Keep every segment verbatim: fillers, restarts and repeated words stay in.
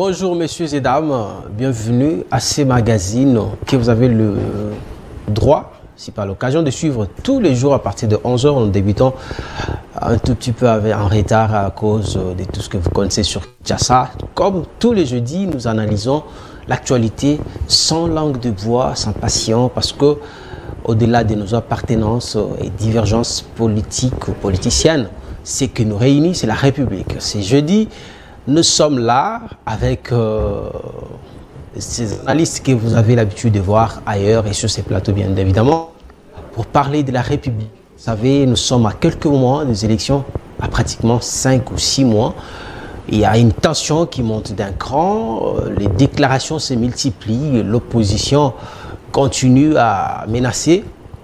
Bonjour messieurs et dames, bienvenue à ces magazines que vous avez le droit, si pas l'occasion, de suivre tous les jours à partir de onze heures en débutant un tout petit peu en retard à cause de tout ce que vous connaissez sur Kinshasa. Comme tous les jeudis, nous analysons l'actualité sans langue de bois, sans passion, parce que au-delà de nos appartenances et divergences politiques ou politiciennes, ce qui nous réunit, c'est la République. C'est jeudi, nous sommes là avec euh, ces analystes que vous avez l'habitude de voir ailleurs et sur ces plateaux, bien évidemment, pour parler de la République. Vous savez, nous sommes à quelques mois des élections, à pratiquement cinq ou six mois. Il y a une tension qui monte d'un cran, les déclarations se multiplient, l'opposition continue à menacer.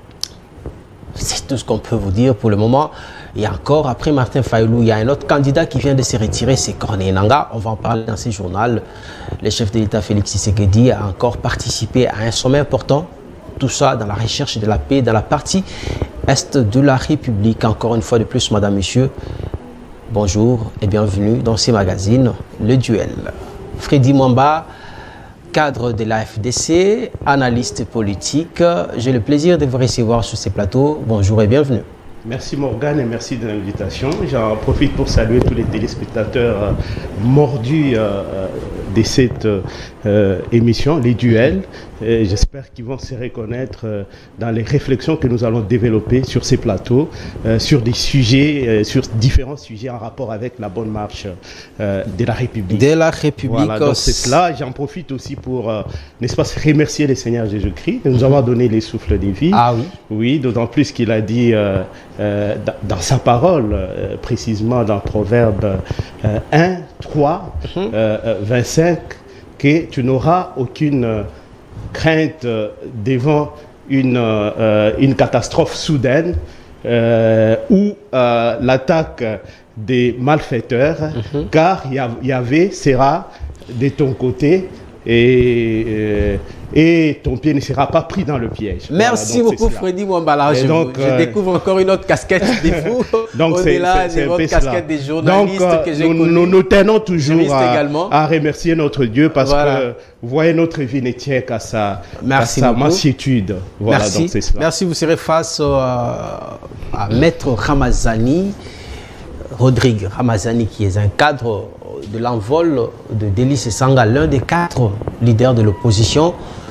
C'est tout ce qu'on peut vous dire pour le moment. Et encore, après Martin Fayulu, il y a un autre candidat qui vient de se retirer, c'est Corneille Nangaa. On va en parler dans ce journal. Le chef de l'État, Félix Tshisekedi, a encore participé à un sommet important. Tout ça dans la recherche de la paix dans la partie est de la République. Encore une fois de plus, madame, monsieur, bonjour et bienvenue dans ces magazines, Le Duel. Freddy Mwamba, cadre de l'A F D C, analyste politique. J'ai le plaisir de vous recevoir sur ces plateaux. Bonjour et bienvenue. Merci Morgane et merci de l'invitation. J'en profite pour saluer tous les téléspectateurs euh, mordus euh, de cette euh, émission, les duels. J'espère qu'ils vont se reconnaître euh, dans les réflexions que nous allons développer sur ces plateaux, euh, sur des sujets, euh, sur différents sujets en rapport avec la bonne marche euh, de la République. De la République. Voilà, donc c'est cela. J'en profite aussi pour, euh, n'est-ce pas, remercier le Seigneur Jésus-Christ de nous avoir donné les souffles de vie. Ah oui. Oui, d'autant plus qu'il a dit euh, euh, dans, dans sa parole, euh, précisément dans Proverbe euh, un, trois, mm-hmm. euh, vingt-cinq, que tu n'auras aucune euh, crainte euh, devant une, euh, une catastrophe soudaine euh, ou euh, l'attaque des malfaiteurs, mm-hmm. car Yahvé sera de ton côté et, euh, et ton pied ne sera pas pris dans le piège. Merci voilà, beaucoup Freddy Mwamba. Je, donc, je euh, découvre encore une autre casquette de vous, au-delà de votre casquette des journalistes donc, que j'ai nous, nous, nous tenons toujours à, à remercier notre Dieu parce voilà. que vous voyez notre vie ne tient qu'à sa, sa mansuétude. Voilà, Merci. Donc cela. Merci, vous serez face euh, à Maître Ramazani, Rodrigue Ramazani, qui est un cadre de l'envol de Délice Sanga, l'un des quatre leaders de l'opposition.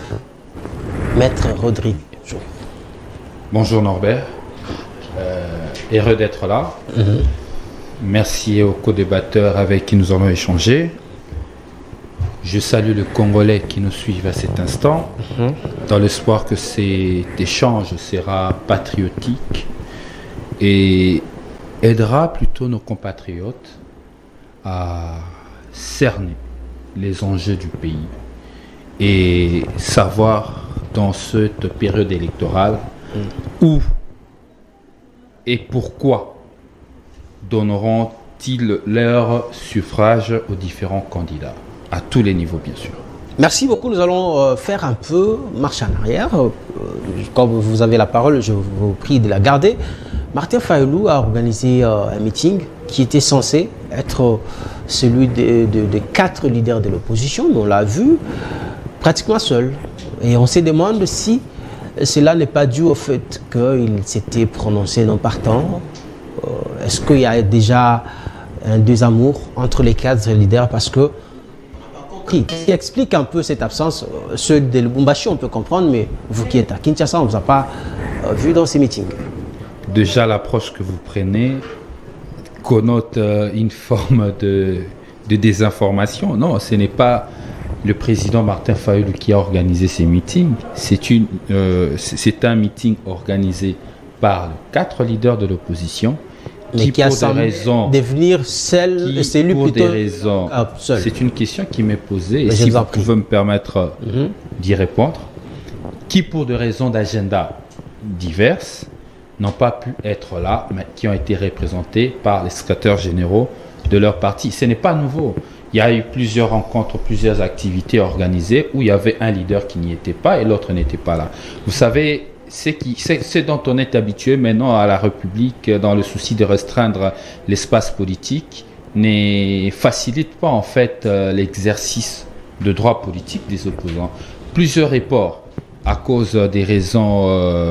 Maître Rodrigue. Bonjour. Bonjour Norbert, euh, heureux d'être là. Mm-hmm. Merci aux co-débatteurs avec qui nous allons échanger. Je salue les Congolais qui nous suivent à cet instant, mm-hmm. dans l'espoir que cet échange sera patriotique et aidera plutôt nos compatriotes à cerner les enjeux du pays et savoir dans cette période électorale mm. où et pourquoi donneront-ils leur suffrage aux différents candidats, à tous les niveaux bien sûr. Merci beaucoup. Nous allons euh, faire un peu marche en arrière. Euh, comme vous avez la parole, je vous prie de la garder. Martin Fayulu a organisé euh, un meeting qui était censé être euh, celui des de, de quatre leaders de l'opposition, mais on l'a vu pratiquement seul. Et on se demande si cela n'est pas dû au fait qu'il s'était prononcé non partant. Euh, Est-ce qu'il y a déjà un désamour entre les quatre leaders parce que qui explique un peu cette absence. Ceux de Lubumbashi, on peut comprendre, mais vous qui êtes à Kinshasa, on ne vous a pas euh, vu dans ces meetings. Déjà, l'approche que vous prenez connote euh, une forme de, de désinformation. Non, ce n'est pas le président Martin Fayulu qui a organisé ces meetings. C'est une, euh, c'est un meeting organisé par les quatre leaders de l'opposition. Mais qui, qui a semblé devenir celle, c'est lui pour plutôt des raisons. Ah, c'est une question qui m'est posée et mais si vous pouvez me permettre mm-hmm. d'y répondre. Qui pour des raisons d'agenda diverses n'ont pas pu être là, mais qui ont été représentés par les secrétaires généraux de leur parti. Ce n'est pas nouveau. Il y a eu plusieurs rencontres, plusieurs activités organisées où il y avait un leader qui n'y était pas et l'autre n'était pas là. Vous savez, c'est ce dont on est habitué maintenant à la République dans le souci de restreindre l'espace politique, ne facilite pas en fait euh, l'exercice de droits politiques des opposants. Plusieurs reports à cause des raisons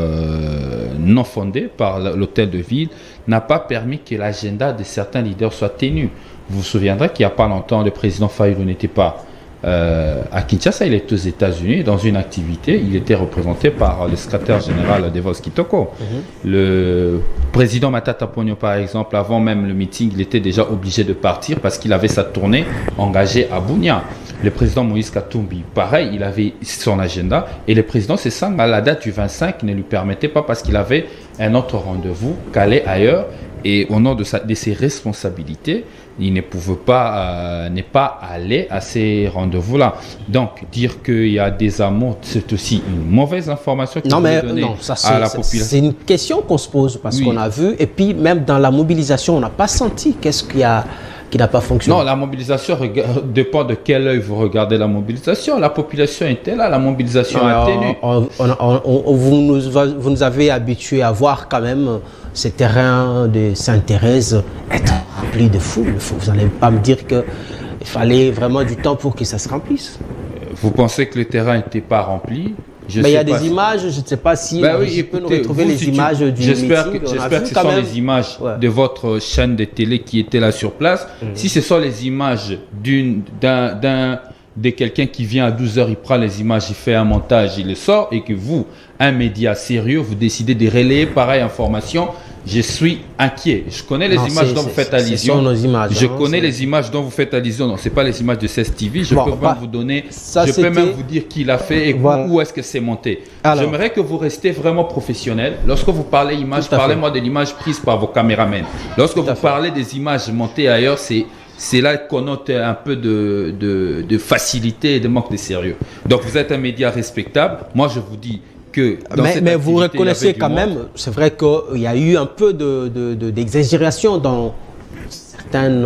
euh, non fondées par l'hôtel de ville n'a pas permis que l'agenda de certains leaders soit tenu. Vous vous souviendrez qu'il n'y a pas longtemps, le président Fayulu n'était pas euh, à Kinshasa, il était aux États-Unis dans une activité. Il était représenté par le secrétaire général Devos Kitoko. Mm-hmm. Le président Matata Ponyo, par exemple, avant même le meeting, il était déjà obligé de partir parce qu'il avait sa tournée engagée à Bunia. Le président Moïse Katumbi, pareil, il avait son agenda. Et le président Sessang, à la date du vingt-cinq, ne lui permettait pas parce qu'il avait un autre rendez-vous calé ailleurs. Et au nom de, sa, de ses responsabilités, il ne pouvait pas, euh, n'est pas aller à ces rendez-vous-là. Donc, dire qu'il y a des amours, c'est aussi une mauvaise information qu'il faut donner non, ça, à la population. C'est une question qu'on se pose parce oui. qu'on a vu. Et puis, même dans la mobilisation, on n'a pas senti qu'est-ce qu'il y a qui n'a pas fonctionné. Non, la mobilisation dépend de quel œil vous regardez la mobilisation. La population était là, la mobilisation a tenu. On, on, on, on, vous, nous, vous nous avez habitués à voir quand même ces terrains de Sainte-Thérèse être remplis de foule. Vous n'allez pas me dire qu'il fallait vraiment du temps pour que ça se remplisse. Vous pensez que le terrain n'était pas rempli? Mais il y a des si... images, je ne sais pas si ben oui, je écoutez, peux nous retrouver vous, les si images tu... du J'espère meeting. que, j'espère que ce sont même... les images ouais. de votre chaîne de télé qui était là sur place. Mm-hmm. Si ce sont les images d'une, d'un, d'un, de quelqu'un qui vient à douze heures, il prend les images, il fait un montage, il les sort, et que vous, un média sérieux, vous décidez de relayer pareille information, je suis inquiet. Je connais les non, images dont vous faites allusion. Nos images, je hein, connais les images dont vous faites allusion. Non, c'est pas les images de C E S T V. Je bon, peux bah, même vous donner. Ça, je peux même vous dire qui l'a fait et voilà. où est-ce que c'est monté. J'aimerais que vous restiez vraiment professionnel. Lorsque vous parlez images, parlez-moi de l'image prise par vos caméramens. Lorsque Tout vous parlez des images montées ailleurs, c'est c'est là qu'on note un peu de, de, de facilité et de manque de sérieux. Donc vous êtes un média respectable. Moi, je vous dis. Que mais, mais vous reconnaissez quand même, c'est vrai qu'il y a eu un peu de, de, de, d'exagération dans certaines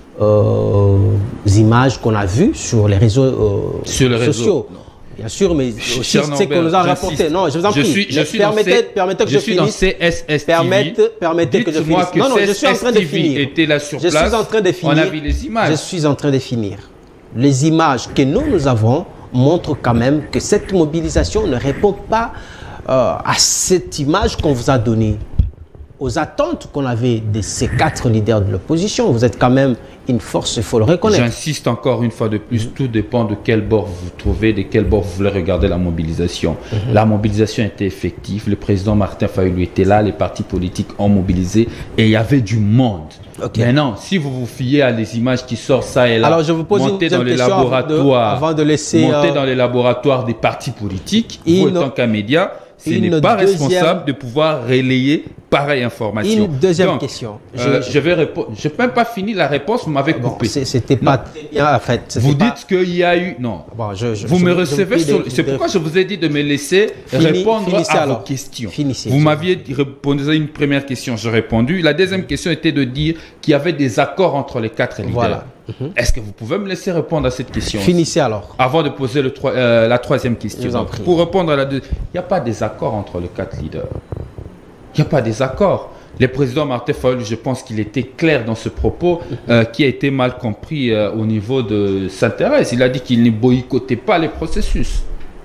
euh, images qu'on a vues sur les réseaux euh, sur les sociaux. Réseaux. Bien sûr, mais aussi c'est qu'on nous a rapporté. Non, je vous en prie. Je suis, je suis permettez, C, permettez que je, je suis finisse. Dans C S S T V. Permettez, permettez que je finisse. Que non, non, je suis en train de finir. Était là sur je place. suis en train de finir. On a vu les images. Je suis en train de finir. Les images que nous, nous avons montrent quand même que cette mobilisation ne répond pas Euh, à cette image qu'on vous a donnée, aux attentes qu'on avait de ces quatre leaders de l'opposition. Vous êtes quand même une force, il faut le reconnaître. J'insiste encore une fois de plus, mmh. tout dépend de quel bord vous vous trouvez, de quel bord vous voulez regarder la mobilisation. Mmh. La mobilisation était effective, le président Martin Fayulu était là, les partis politiques ont mobilisé et il y avait du monde. Okay. Maintenant, si vous vous fiez à des images qui sortent ça et là, alors je vous pose montez une dans les laboratoires, avant de laisser, montez euh, dans les laboratoires des partis politiques, vous une, en tant qu'un média, ce n'est pas deuxième, responsable de pouvoir relayer pareille information. Une deuxième Donc, question. Euh, je, je vais répondre. Je n'ai même pas fini la réponse, vous m'avez coupé. Bon, c'était pas bien en fait. Vous pas... dites qu'il y a eu. Non. Bon, je, je, vous je, me je, recevez je, sur. je, C'est pourquoi je vous ai dit de me laisser Fini, répondre à alors. vos questions. Finissez, vous m'aviez répondu à une première question, j'ai répondu. La deuxième question était de dire qu'il y avait des accords entre les quatre leaders. Voilà. Mm-hmm. Est-ce que vous pouvez me laisser répondre à cette question? Finissez alors. Avant de poser le tro- euh, la troisième question. Donc, prie. Pour répondre à la deuxième, il n'y a pas des accords entre les quatre leaders. Il n'y a pas des accords. Le président Martin Fayulu, je pense qu'il était clair dans ce propos euh, qui a été mal compris euh, au niveau de Sainte-Thérèse. Il a dit qu'il ne boycottait pas les processus.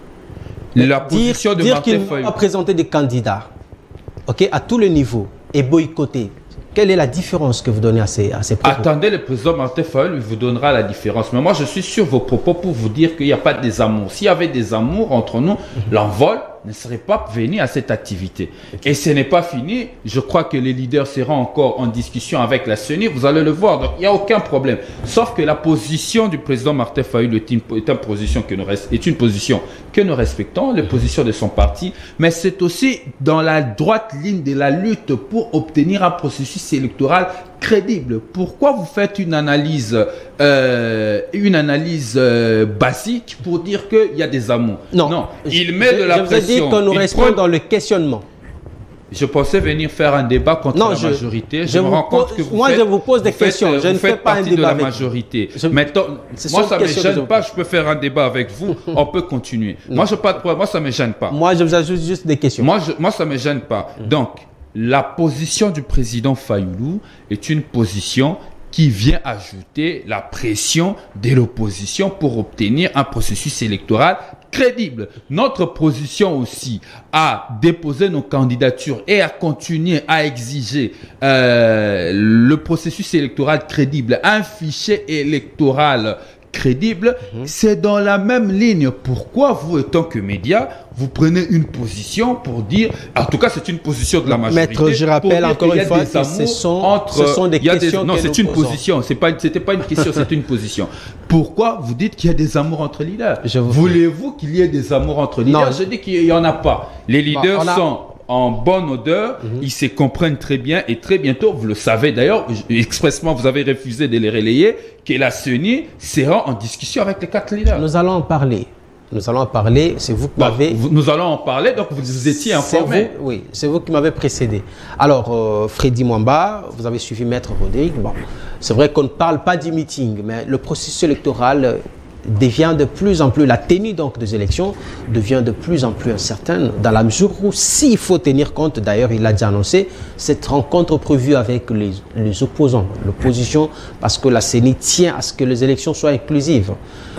Mais la dire, position de dire Martin qu'il Fayulu. a présenté des candidats, ok, à tous les niveaux et boycotter. Quelle est la différence que vous donnez à ces, à ces propos? Attendez, le président Martin Fayulu vous donnera la différence. Mais moi, je suis sur vos propos pour vous dire qu'il n'y a pas de désamour. S'il y avait des amours entre nous, mm-hmm. l'envol ne serait pas venu à cette activité. Okay. Et ce n'est pas fini. Je crois que les leaders seront encore en discussion avec la C E N I. Vous allez le voir. Donc, il n'y a aucun problème. Sauf que la position du président Martin Fayulu est une, est une position que nous, est une position que nous respectons, la position de son parti. Mais c'est aussi dans la droite ligne de la lutte pour obtenir un processus électoral crédible. Pourquoi vous faites une analyse, euh, une analyse euh, basique pour dire qu'il y a des amours? Non, non. Il met je, de la je pression. Je vous ai dit qu'on nous il restons prend... dans le questionnement. Je pensais venir faire un débat contre non, la je, majorité. Je, je me rends compte pose, que vous moi, faites, je vous pose des vous faites, questions. Je vous ne fais faites pas un partie débat de la avec majorité. Je, Maintenant, moi, ça ne me gêne pas. Je peux faire un débat avec vous. On peut continuer. Non. Moi, je pas de problème. Moi, ça me gêne pas. Moi, je vous ajoute juste des questions. Moi, je, moi ça me gêne pas. Mm. Donc, la position du président Fayulu est une position qui vient ajouter la pression de l'opposition pour obtenir un processus électoral crédible. Notre position aussi à déposer nos candidatures et à continuer à exiger euh, le processus électoral crédible, un fichier électoral crédible, mmh. c'est dans la même ligne. Pourquoi vous, étant que média, vous prenez une position pour dire, en tout cas c'est une position de la majorité. Maître, je rappelle encore une fois que ce sont, entre, ce sont des questions des, non, c'est une posons. position, c'est pas, c'était pas une question, c'est une position. Pourquoi vous dites qu'il y a des amours entre leaders? vous Voulez-vous qu'il y ait des amours entre leaders? Non. Je dis qu'il n'y en a pas. Les leaders bon, a... sont en bonne odeur, mm-hmm. ils se comprennent très bien et très bientôt, vous le savez d'ailleurs, expressement vous avez refusé de les relayer, que la C E N I sera en discussion avec les quatre leaders. Nous allons en parler. Nous allons en parler. C'est vous qui bon, m'avez... Nous allons en parler, donc vous étiez informé. Vous, oui, c'est vous qui m'avez précédé. Alors, euh, Freddy Mwamba, vous avez suivi Maître Rodrigue. Bon, c'est vrai qu'on ne parle pas du meeting, mais le processus électoral devient de plus en plus, la tenue donc des élections devient de plus en plus incertaine dans la mesure où, s'il faut tenir compte, d'ailleurs il l'a déjà annoncé, cette rencontre prévue avec les, les opposants, l'opposition, parce que la C E N I tient à ce que les élections soient inclusives.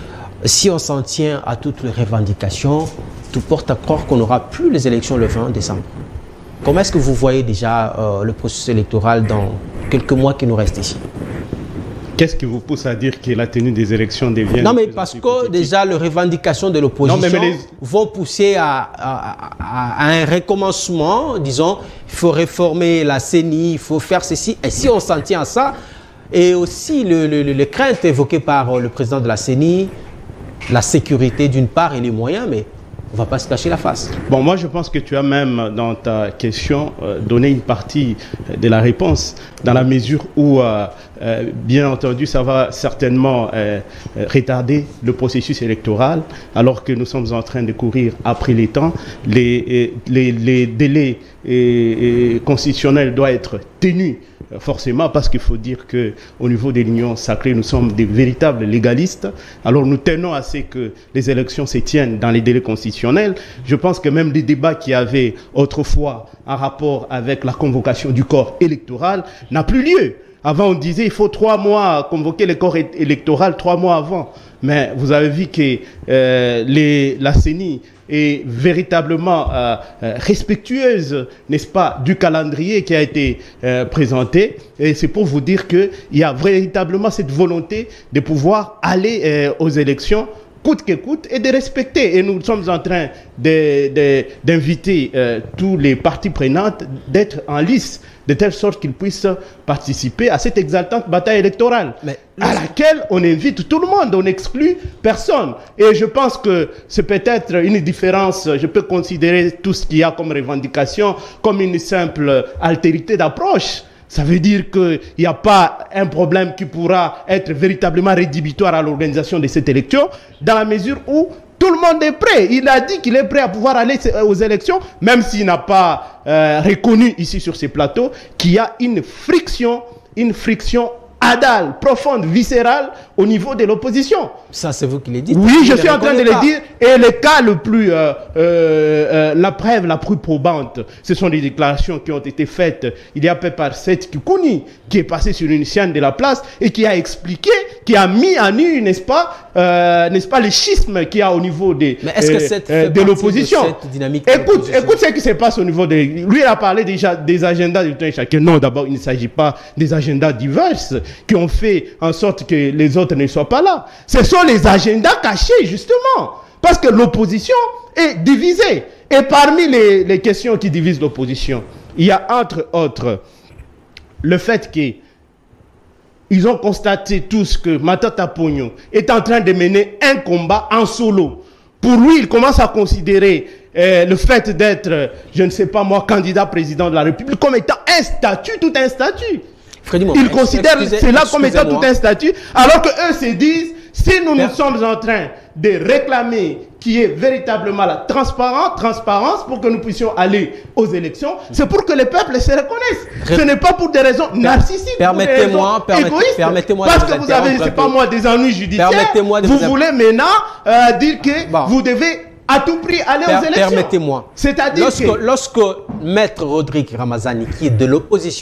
Si on s'en tient à toutes les revendications, tout porte à croire qu'on n'aura plus les élections le vingt décembre. Comment est-ce que vous voyez déjà euh, le processus électoral dans quelques mois qui nous restent ici? Qu'est-ce qui vous pousse à dire que la tenue des élections devient... Non, mais parce que déjà, les revendications de l'opposition les... vont pousser à, à, à, à un recommencement. Disons, il faut réformer la C E N I, il faut faire ceci. Et si on s'en tient à ça, et aussi le, le, le, les craintes évoquées par le président de la C E N I, la sécurité d'une part et les moyens, mais on ne va pas se cacher la face. Bon, moi, je pense que tu as même, dans ta question, euh, donné une partie de la réponse, dans la mesure où, euh, euh, bien entendu, ça va certainement euh, retarder le processus électoral, alors que nous sommes en train de courir après les temps. Les, les, les délais et, et constitutionnels doivent être tenus, forcément, parce qu'il faut dire qu'au niveau de l'Union sacrée, nous sommes des véritables légalistes. Alors nous tenons à ce que les élections se tiennent dans les délais constitutionnels. Je pense que même les débats qui avaient autrefois un rapport avec la convocation du corps électoral n'a plus lieu. Avant, on disait qu'il faut trois mois convoquer le corps électoral, trois mois avant. Mais vous avez vu que euh, les, la C E N I est véritablement euh, euh, respectueuse, n'est-ce pas, du calendrier qui a été euh, présenté. Et c'est pour vous dire qu'il y a véritablement cette volonté de pouvoir aller euh, aux élections coûte que coûte et de respecter. Et nous sommes en train d'inviter euh, tous les parties prenantes d'être en lice de telle sorte qu'ils puissent participer à cette exaltante bataille électorale, mais, à laquelle on invite tout le monde, on n'exclut personne. Et je pense que c'est peut-être une différence, je peux considérer tout ce qu'il y a comme revendication comme une simple altérité d'approche. Ça veut dire qu'il n'y a pas un problème qui pourra être véritablement rédhibitoire à l'organisation de cette élection, dans la mesure où tout le monde est prêt. Il a dit qu'il est prêt à pouvoir aller aux élections, même s'il n'a pas euh, reconnu ici sur ces plateaux qu'il y a une friction, une friction adale, profonde, viscérale au niveau de l'opposition. Ça, c'est vous qui l'avez dit. Oui, je suis en train de le dire. Et le cas le plus, euh, euh, euh, la preuve la plus probante, ce sont les déclarations qui ont été faites il y a peu par Seth Kikouni, qui est passé sur une chaîne de la place et qui a expliqué, qui a mis à nu, n'est-ce pas, euh, n'est-ce pas, le schisme qu'il y a au niveau des, Mais est-ce que cette euh, de l'opposition. Écoute, écoute ce qui se passe au niveau des... Lui, il a parlé déjà des agendas du temps chacun. Non, d'abord, il ne s'agit pas des agendas divers qui ont fait en sorte que les autres ne soient pas là. Ce sont les agendas cachés, justement. Parce que l'opposition est divisée. Et parmi les, les questions qui divisent l'opposition, il y a entre autres le fait qu'ils ont constaté tous que Matata Pogno est en train de mener un combat en solo. Pour lui, il commence à considérer euh, le fait d'être, je ne sais pas moi, candidat président de la République comme étant un statut, tout un statut. Ils considèrent cela comme étant tout un statut, alors que eux se disent, si nous nous sommes en train de réclamer qu'il y ait véritablement la transparence, transparence pour que nous puissions aller aux élections, c'est pour que les peuples se reconnaissent. Ce n'est pas pour des raisons narcissiques, permettez-moi, pour des raisons égoïstes, permettez-moi parce que vous avez, je sais pas moi, des ennuis judiciaires, vous voulez maintenant euh, dire que bon. vous devez à tout prix aller per aux élections. Permettez-moi. C'est-à-dire lorsque, que... Lorsque Maître Rodrigue Ramazani, qui est de l'opposition,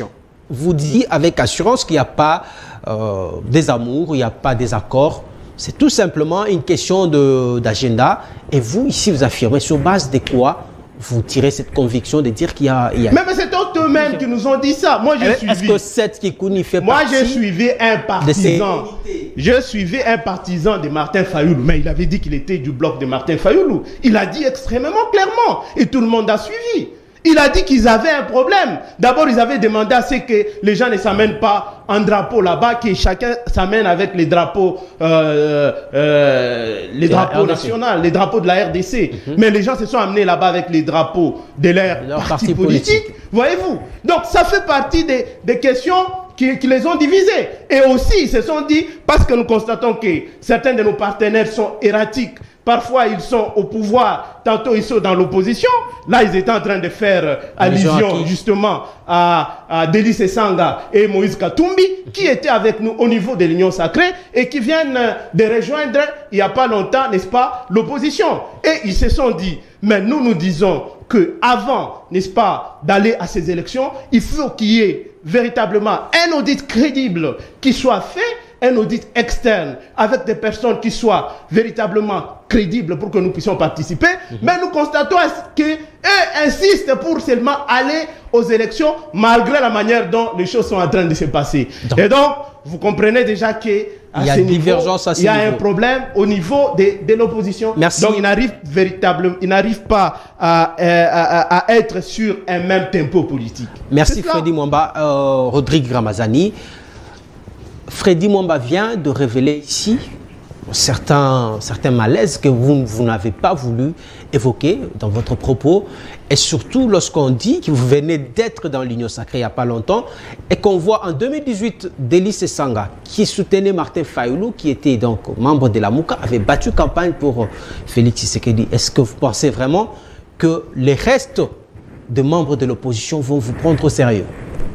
vous dit avec assurance qu'il n'y a pas euh, des amours, il n'y a pas des accords. C'est tout simplement une question d'agenda. Et vous, ici, vous affirmez sur base de quoi vous tirez cette conviction de dire qu'il y a... Il y a... Mais, mais c'est eux-mêmes qui nous ont dit ça. Moi, j'ai suivi... Est-ce que cette Kikouni fait Moi, partie j'ai suivi un partisan. Je suivi un partisan de Martin Fayoulou. Mais il avait dit qu'il était du bloc de Martin Fayoulou. Il a dit extrêmement clairement. Et tout le monde a suivi. Il a dit qu'ils avaient un problème. D'abord, ils avaient demandé à ce que les gens ne s'amènent pas en drapeau là-bas, que chacun s'amène avec les drapeaux, euh, euh, les drapeaux nationaux, les drapeaux de la R D C. Mm-hmm. Mais les gens se sont amenés là-bas avec les drapeaux de leur, leur parti, parti politique. politique. Voyez-vous? Donc, ça fait partie des, des questions qui, qui les ont divisés. Et aussi, ils se sont dit, parce que nous constatons que certains de nos partenaires sont erratiques, parfois ils sont au pouvoir, tantôt ils sont dans l'opposition. Là, ils étaient en train de faire allusion justement à, à Délice Sanga et Moïse Katumbi, qui étaient avec nous au niveau de l'Union Sacrée et qui viennent de rejoindre, il n'y a pas longtemps, n'est-ce pas, l'opposition. Et ils se sont dit, mais nous nous disons que avant, n'est-ce pas, d'aller à ces élections, il faut qu'il y ait véritablement un audit crédible qui soit fait, un audit externe avec des personnes qui soient véritablement crédibles pour que nous puissions participer. Mm-hmm. Mais nous constatons qu'eux insistent pour seulement aller aux élections malgré la manière dont les choses sont en train de se passer. Donc, et donc, vous comprenez déjà qu'il y a, divergence à ce il y a niveau. un problème au niveau de, de l'opposition. Donc, ils n'arrivent véritablement, ils n'arrivent pas à, à, à, à être sur un même tempo politique. Merci Freddy Mwamba. Euh, Rodrigue Ramazani. Freddy Mwamba vient de révéler ici certains, certains malaises que vous, vous n'avez pas voulu évoquer dans votre propos. Et surtout lorsqu'on dit que vous venez d'être dans l'Union Sacrée il n'y a pas longtemps et qu'on voit en deux mille dix-huit, Délice Sanga, qui soutenait Martin Fayoulou, qui était donc membre de la Mouka, avait battu campagne pour Félix Tshisekedi. Est-ce que vous pensez vraiment que les restes de membres de l'opposition vont vous prendre au sérieux?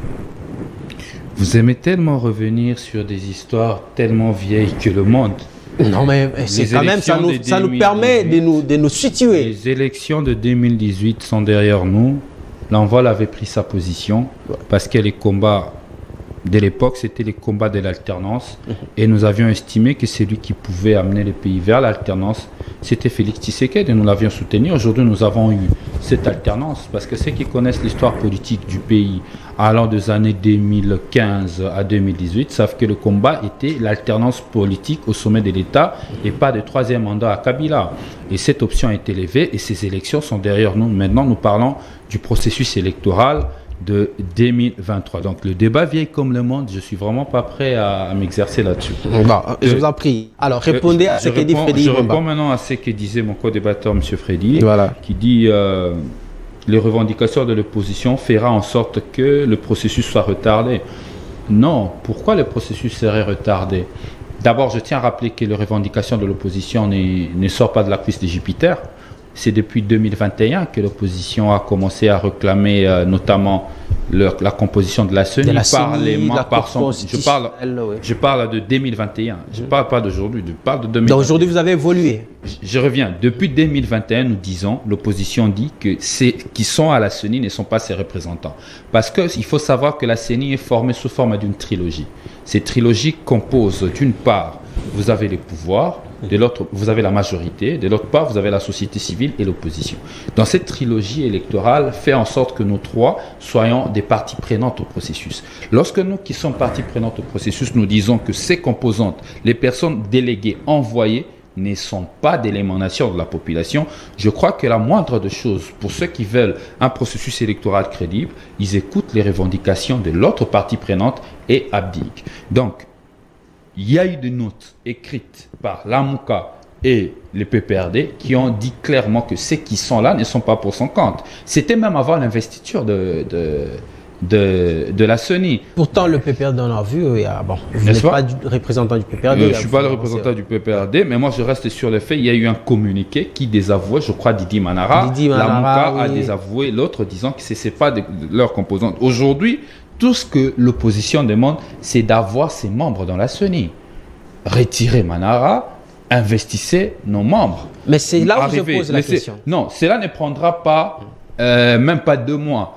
Vous aimez tellement revenir sur des histoires tellement vieilles que le monde. Non, mais c'est quand même, ça nous, ça nous permet de nous, de nous situer. Les élections de deux mille dix-huit sont derrière nous. L'Envol avait pris sa position parce que les combats de l'époque, c'était les combats de l'alternance. Mmh. Et nous avions estimé que celui qui pouvait amener le pays vers l'alternance, c'était Félix Tshisekedi et nous l'avions soutenu. Aujourd'hui, nous avons eu cette alternance parce que ceux qui connaissent l'histoire politique du pays allant des années deux mille quinze à deux mille dix-huit savent que le combat était l'alternance politique au sommet de l'État et pas de troisième mandat à Kabila. Et cette option a été levée et ces élections sont derrière nous. Maintenant, nous parlons du processus électoral de deux mille vingt-trois. Donc le débat vieille comme le monde, je suis vraiment pas prêt à, à m'exercer là-dessus. Bon, je vous en prie. Alors répondez euh, à ce que dit Freddy. Je réponds maintenant à ce que disait mon co-débatteur, M. Freddy, voilà. qui dit euh, les revendications de l'opposition fera en sorte que le processus soit retardé. Non, pourquoi le processus serait retardé? D'abord, je tiens à rappeler que les revendications de l'opposition ne sortent pas de la cuisse de Jupiter. C'est depuis deux mille vingt et un que l'opposition a commencé à réclamer euh, notamment le, la composition de la C E N I, de par les membres. Je parle, oui. je parle de deux mille vingt et un. Je ne parle pas d'aujourd'hui, je parle de deux mille vingt et un. Donc aujourd'hui, vous avez évolué. Je, je reviens. Depuis deux mille vingt et un, nous disons, l'opposition dit que ceux qui sont à la C E N I ne sont pas ses représentants. Parce qu'il faut savoir que la C E N I est formée sous forme d'une trilogie. Cette trilogie compose d'une part, vous avez les pouvoirs, de l'autre, vous avez la majorité, de l'autre part, vous avez la société civile et l'opposition. Dans cette trilogie électorale, fait en sorte que nous trois soyons des parties prenantes au processus. Lorsque nous qui sommes parties prenantes au processus, nous disons que ces composantes, les personnes déléguées envoyées, ne sont pas de l'émanation de la population, je crois que la moindre des choses, pour ceux qui veulent un processus électoral crédible, ils écoutent les revendications de l'autre partie prenante et abdiquent. Donc, il y a eu des notes écrites par la Mouka et le P P R D qui ont dit clairement que ceux qui sont là ne sont pas pour son compte. C'était même avant l'investiture de, de, de, de la C E N I. Pourtant, le P P R D, on a vu, il y a, bon, vous n'êtes pas du représentant du P P R D. Euh, je ne suis pas le représentant du P P R D, mais moi je reste sur le fait. Il y a eu un communiqué qui désavouait, je crois, Didi Manara. Didi Manara, la Mouka oui. a désavoué l'autre, disant que ce n'est pas de leurs composantes. Aujourd'hui, tout ce que l'opposition demande, c'est d'avoir ses membres dans la C E N I. Retirez Manara, investissez nos membres. Mais c'est là où Arrivez, je pose la question. Non, cela ne prendra pas, euh, même pas deux mois.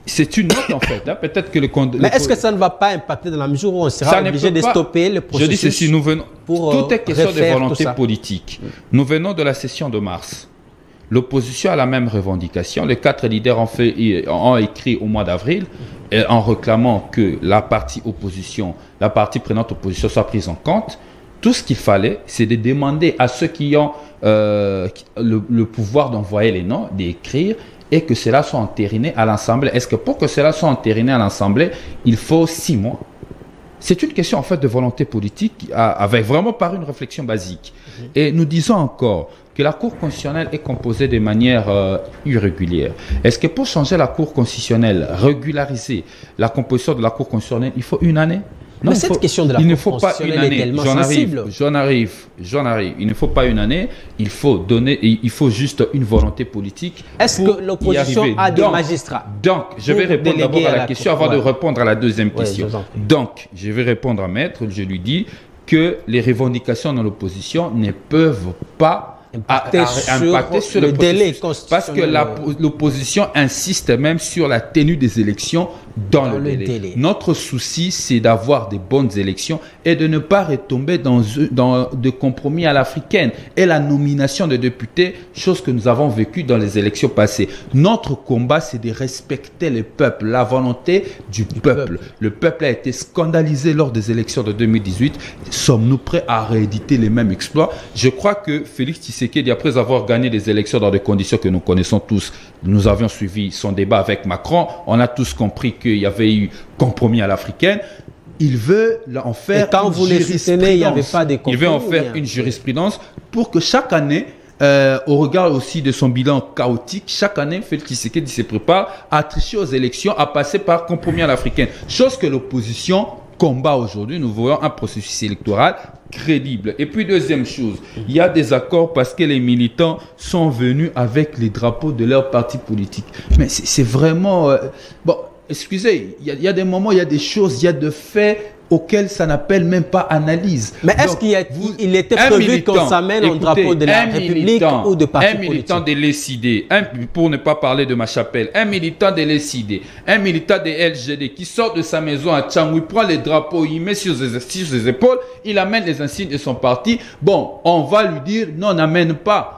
c'est une note en fait. Hein. Peut-être que le... Mais est-ce que ça ne va pas impacter dans la mesure où on sera obligé de stopper le processus? Je dis ceci, nous venons... Pour, tout est question de volonté tout politique. Nous venons de la session de mars. L'opposition a la même revendication. Les quatre leaders ont, fait, ont écrit au mois d'avril en réclamant que la partie opposition, la partie prenante opposition soit prise en compte. Tout ce qu'il fallait, c'est de demander à ceux qui ont euh, le, le pouvoir d'envoyer les noms, d'écrire et que cela soit entériné à l'Assemblée. Est-ce que pour que cela soit entériné à l'Assemblée, il faut six mois? C'est une question en fait de volonté politique avec vraiment par une réflexion basique. Mmh. Et nous disons encore que la Cour constitutionnelle est composée de manière euh, irrégulière. Est-ce que pour changer la Cour constitutionnelle, régulariser la composition de la Cour constitutionnelle, il faut une année? Non, mais cette faut, question de la il ne Cour faut pas une année. est tellement J'en sensible. arrive, j'en arrive, j'en arrive. Il ne faut pas une année. Il faut donner, il faut juste une volonté politique. Est-ce que l'opposition a des donc, magistrats? Donc, je vais répondre d'abord à la, la question avant ouais. de répondre à la deuxième ouais, question. Donc, je vais répondre à Maître. Je lui dis que les revendications de l'opposition ne peuvent pas impacter, à, à, sur, impacter sur le, le délai parce que l'opposition insiste même sur la tenue des élections dans, dans le, le délai. délai. Notre souci, c'est d'avoir des bonnes élections et de ne pas retomber dans, dans des compromis à l'africaine et la nomination des députés, chose que nous avons vécue dans les élections passées. Notre combat, c'est de respecter le peuple, la volonté du, du peuple. peuple. Le peuple a été scandalisé lors des élections de deux mille dix-huit. Sommes-nous prêts à rééditer les mêmes exploits? Je crois que Félix Tshisekedi, après avoir gagné les élections dans des conditions que nous connaissons tous, nous avions suivi son débat avec Macron, on a tous compris qu'il y avait eu compromis à l'africaine. Il veut en faire Et quand une vous les soutenez, il n'y avait pas de compromis. Il veut en faire une jurisprudence pour que chaque année, euh, au regard aussi de son bilan chaotique, chaque année, Félix Tshisekedi se prépare à tricher aux élections, à passer par compromis à l'africaine. Chose que l'opposition combat aujourd'hui. Nous voyons un processus électoral crédible. Et puis, deuxième chose, il y a des accords parce que les militants sont venus avec les drapeaux de leur parti politique. Mais c'est vraiment... Euh, bon, excusez, il y, y a des moments, il y a des choses, il y a des faits auxquels ça n'appelle même pas analyse. Mais est-ce qu'il il était prévu qu'on s'amène au drapeau de la République militant, ou de parti politique? Un militant de l'E S I D, un, pour ne pas parler de ma chapelle, un militant de l'E S I D, un militant de L G D qui sort de sa maison à Tchangou, il prend les drapeaux, il met sur ses, sur ses épaules, il amène les insignes de son parti. Bon, on va lui dire non, n'amène pas.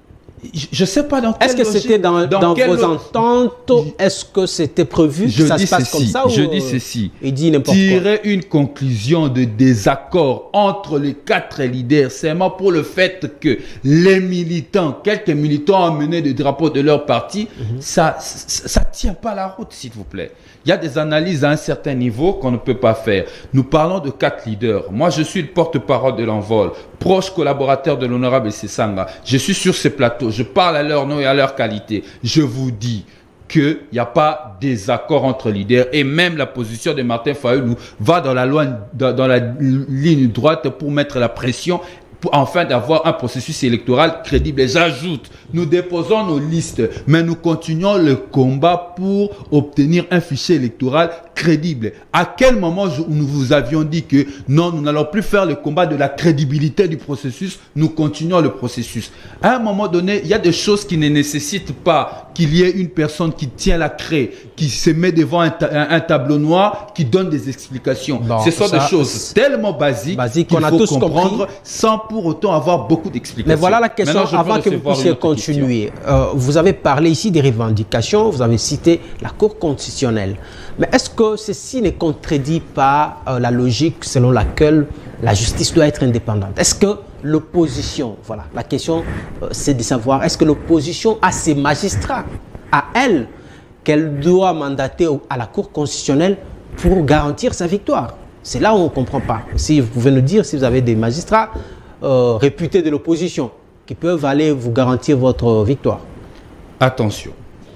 Je ne sais pas dans quelle Est-ce que c'était dans, dans, dans vos ententes? Est-ce que c'était prévu je que ça dis se passe ceci, comme ça? Je ou dis ceci. Il dit n'importe quoi. Tirer une conclusion de désaccord entre les quatre leaders, seulement pour le fait que les militants, quelques militants ont mené des drapeaux de leur parti, mm-hmm. ça ça tient pas la route, s'il vous plaît. Il y a des analyses à un certain niveau qu'on ne peut pas faire. Nous parlons de quatre leaders. Moi, je suis le porte-parole de l'Envol, proche collaborateur de l'honorable Sessanga. Je suis sur ce plateau. Je parle à leur nom et à leur qualité. Je vous dis qu'il n'y a pas désaccord entre leaders et même la position de Martin Fayulu va dans la, loi, dans, dans la ligne droite pour mettre la pression afin d'avoir un processus électoral crédible. Et j'ajoute, nous déposons nos listes, mais nous continuons le combat pour obtenir un fichier électoral crédible. À quel moment nous vous avions dit que non, nous n'allons plus faire le combat de la crédibilité du processus, nous continuons le processus. À un moment donné, il y a des choses qui ne nécessitent pas qu'il y ait une personne qui tient la craie, qui se met devant un, ta un, un tableau noir, qui donne des explications. Bon, Ce sont ça, des choses tellement basiques, basique qu'il qu'on a faut tous comprendre compris. Sans pour autant avoir beaucoup d'explications. Mais voilà la question, avant que vous puissiez continuer. Euh, vous avez parlé ici des revendications, vous avez cité la Cour constitutionnelle. Mais est-ce que ceci ne contredit pas euh, la logique selon laquelle la justice doit être indépendante? Est-ce que l'opposition, voilà, la question euh, c'est de savoir, est-ce que l'opposition a ses magistrats, à elle, qu'elle doit mandater au, à la Cour constitutionnelle pour garantir sa victoire? C'est là où on ne comprend pas. Si vous pouvez nous dire si vous avez des magistrats euh, réputés de l'opposition qui peuvent aller vous garantir votre victoire. Attention.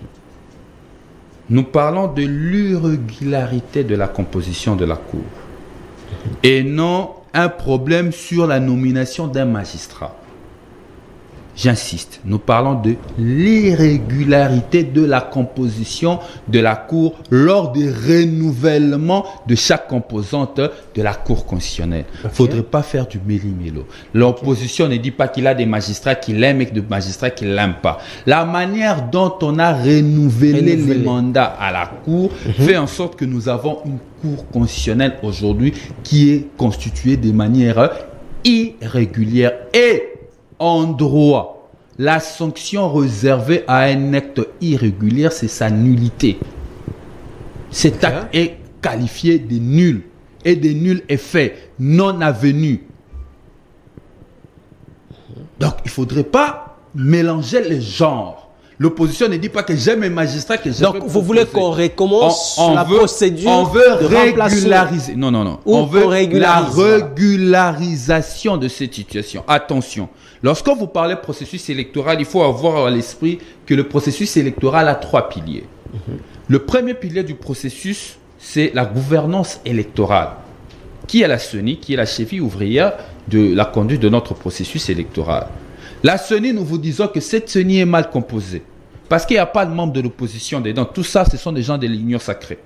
Nous parlons de l'irrégularité de la composition de la Cour et non un problème sur la nomination d'un magistrat. J'insiste, nous parlons de l'irrégularité de la composition de la Cour lors des renouvellements de chaque composante de la Cour constitutionnelle. Il okay. ne faudrait pas faire du méli-mélo. L'opposition okay. ne dit pas qu'il a des magistrats qui l'aiment et des magistrats qui ne l'aiment pas. La manière dont on a renouvelé, renouvelé. les mandats à la Cour mm-hmm. fait en sorte que nous avons une Cour constitutionnelle aujourd'hui qui est constituée de manière irrégulière et en droit. La sanction réservée à un acte irrégulier, c'est sa nullité. Cet acte okay. est qualifié de nul et de nul effet, non avenu. Donc, il ne faudrait pas mélanger les genres. L'opposition ne dit pas que j'aime un magistrat que j'aime. Donc, vous voulez qu'on recommence on, on la veut, procédure on veut de régulariser. Non, non, non. On veut la régularisation de cette situation. Attention. Lorsqu'on vous parle de processus électoral, il faut avoir à l'esprit que le processus électoral a trois piliers. Mm-hmm. Le premier pilier du processus, c'est la gouvernance électorale, qui est la C E N I, qui est la cheville ouvrière de la conduite de notre processus électoral. La C E N I, nous vous disons que cette C E N I est mal composée. Parce qu'il n'y a pas de membres de l'opposition dedans. Tout ça, ce sont des gens de l'union sacrée.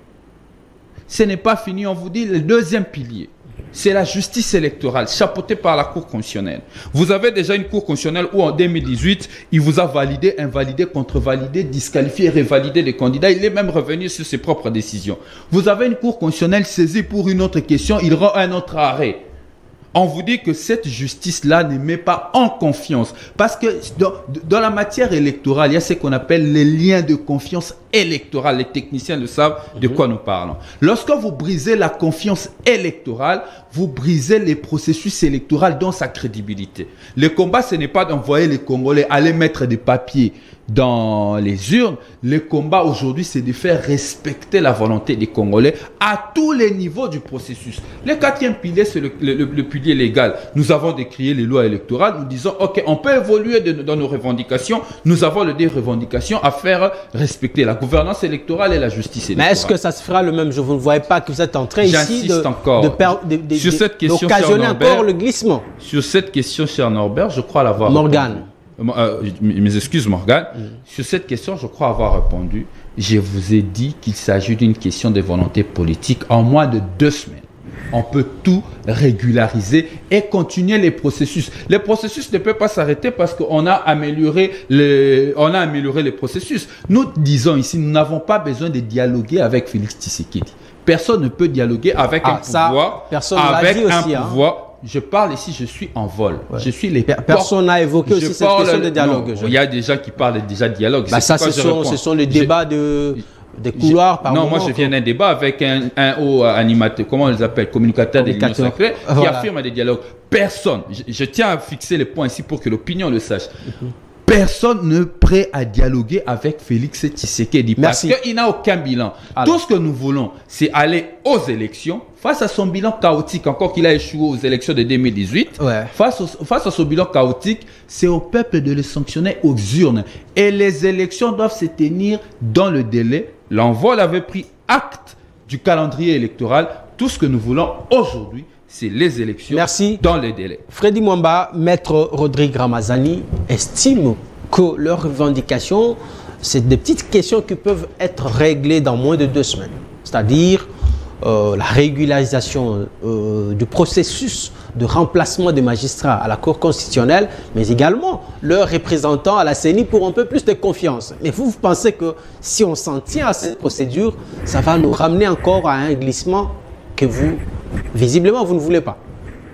Ce n'est pas fini, on vous dit le deuxième pilier. C'est la justice électorale, chapeautée par la Cour constitutionnelle. Vous avez déjà une Cour constitutionnelle où en deux mille dix-huit, il vous a validé, invalidé, contre-validé, disqualifié, révalidé les candidats. Il est même revenu sur ses propres décisions. Vous avez une Cour constitutionnelle saisie pour une autre question, il rend un autre arrêt. On vous dit que cette justice-là ne met pas en confiance. Parce que dans, dans la matière électorale, il y a ce qu'on appelle les liens de confiance électorale. Les techniciens le savent de quoi nous parlons. Lorsque vous brisez la confiance électorale, vous brisez les processus électoraux dans sa crédibilité. Le combat, ce n'est pas d'envoyer les Congolais aller mettre des papiers dans les urnes. Le combat aujourd'hui, c'est de faire respecter la volonté des Congolais à tous les niveaux du processus. Le quatrième pilier, c'est le, le, le pilier légal. Nous avons décrié les lois électorales. Nous disons, OK, on peut évoluer de, dans nos revendications. Nous avons des revendications à faire respecter. La gouvernance électorale et la justice électorale. Mais est-ce que ça se fera le même jour? Vous ne voyez pas que vous êtes en train ici de, encore. de, de, de, Sur cette question, d'occasionner encore le glissement? Sur cette question, cher Norbert, je crois l'avoir Morgane. Euh, mes excuses, Morgane. Mm. Sur cette question, je crois avoir répondu. Je vous ai dit qu'il s'agit d'une question de volonté politique. En moins de deux semaines, on peut tout régulariser et continuer les processus. Les processus ne peuvent pas s'arrêter parce qu'on a amélioré les, on a amélioré les processus. Nous disons ici, nous n'avons pas besoin de dialoguer avec Félix Tshisekedi. Personne ne peut dialoguer avec ah, un ça, pouvoir. Personne avec l'a dit un aussi, pouvoir. Hein. Je parle ici, je suis en vol. Ouais. Je suis les Personne n'a évoqué aussi cette question de dialogue. Non, je... Il y a des gens qui parlent déjà de dialogue. Bah ça, ce sont, ce sont les débats je... de, des couloirs par Non, moment, moi je viens d'un débat avec un, un haut animateur, comment on les appelle, communicateur de l'Union sacrée, qui voilà. affirme des dialogues. Personne, je, je tiens à fixer les points ici pour que l'opinion le sache. Mm-hmm. Personne n'est prêt à dialoguer avec Félix Tshisekedi parce qu'il n'a aucun bilan. Alors. Tout ce que nous voulons, c'est aller aux élections face à son bilan chaotique, encore qu'il a échoué aux élections de deux mille dix-huit. Ouais. Face, au, face à son bilan chaotique, c'est au peuple de le sanctionner aux urnes. Et les élections doivent se tenir dans le délai. L'envol avait pris acte du calendrier électoral. Tout ce que nous voulons aujourd'hui, c'est les élections Merci. dans les délais. Freddy Mwamba, Maître Rodrigue Ramazani estime que leurs revendications, c'est des petites questions qui peuvent être réglées dans moins de deux semaines. C'est-à-dire euh, la régularisation euh, du processus de remplacement des magistrats à la Cour constitutionnelle, mais également leurs représentants à la C E N I pour un peu plus de confiance. Mais vous, vous pensez que si on s'en tient à cette procédure, ça va nous ramener encore à un glissement que vous, visiblement, vous ne voulez pas.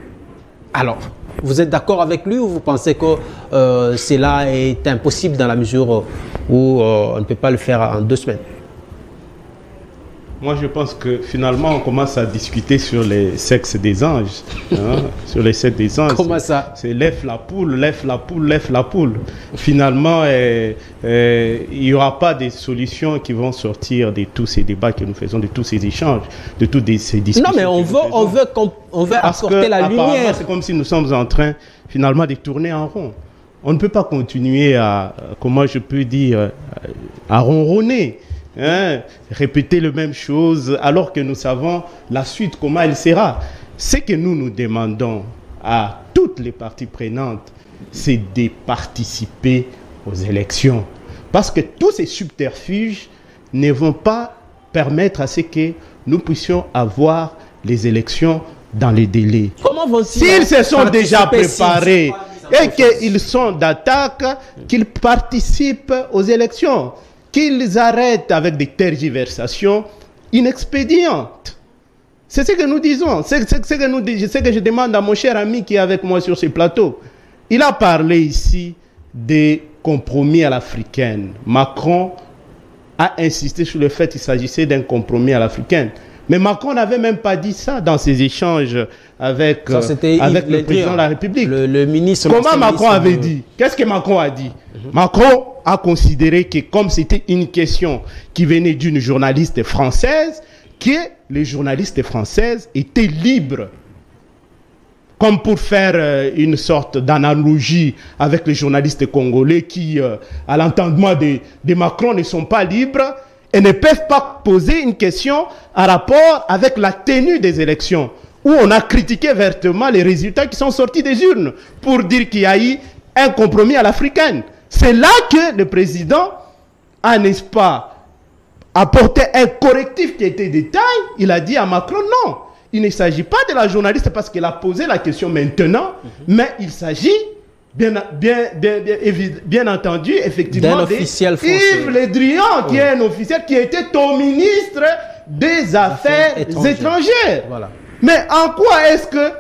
Alors, vous êtes d'accord avec lui ou vous pensez que euh, cela est impossible dans la mesure où euh, on ne peut pas le faire en deux semaines? Moi, je pense que finalement, on commence à discuter sur les sexes des anges. Hein, sur les sexes des anges. Comment ça? C'est lève la poule, lève la poule, lève la poule. Finalement, eh, eh, il n'y aura pas de solutions qui vont sortir de tous ces débats que nous faisons, de tous ces échanges, de toutes ces discussions. Non, mais on veut, on veut, on veut apporter la lumière. C'est comme si nous sommes en train, finalement, de tourner en rond. On ne peut pas continuer à, comment je peux dire, à ronronner. Hein, répéter les mêmes choses alors que nous savons la suite, comment elle sera. Ce que nous nous demandons à toutes les parties prenantes, c'est de participer aux élections. Parce que tous ces subterfuges ne vont pas permettre à ce que nous puissions avoir les élections dans les délais. Comment vont-ils S'ils se sont déjà préparés et qu'ils sont d'attaque, qu'ils participent aux élections, qu'ils arrêtent avec des tergiversations inexpédientes. C'est ce que nous disons, c'est ce que, nous, ce que je demande à mon cher ami qui est avec moi sur ce plateau. Il a parlé ici des compromis à l'africaine. Macron a insisté sur le fait qu'il s'agissait d'un compromis à l'africaine. Mais Macron n'avait même pas dit ça dans ses échanges avec, ça, euh, avec le président de la République. Le, le ministre Comment Macron avait dit? Qu'est-ce que Macron a dit? Mm-hmm. Macron a considéré que comme c'était une question qui venait d'une journaliste française, que les journalistes françaises étaient libres. Comme pour faire euh, une sorte d'analogie avec les journalistes congolais qui, euh, à l'entendement de, de Macron, ne sont pas libres et ne peuvent pas poser une question en rapport avec la tenue des élections, où on a critiqué vertement les résultats qui sont sortis des urnes pour dire qu'il y a eu un compromis à l'africaine. C'est là que le président a, n'est-ce pas, apporté un correctif qui était de taille. Il a dit à Macron non. Il ne s'agit pas de la journaliste parce qu'elle a posé la question maintenant, mm-hmm. mais il s'agit, bien, bien, bien, bien, bien entendu, effectivement, d'un officiel français. Yves Le Drian, qui oui. est un officiel qui était au ministre des Affaires, Affaires étrangères. étrangères. Voilà. Mais en quoi est-ce que,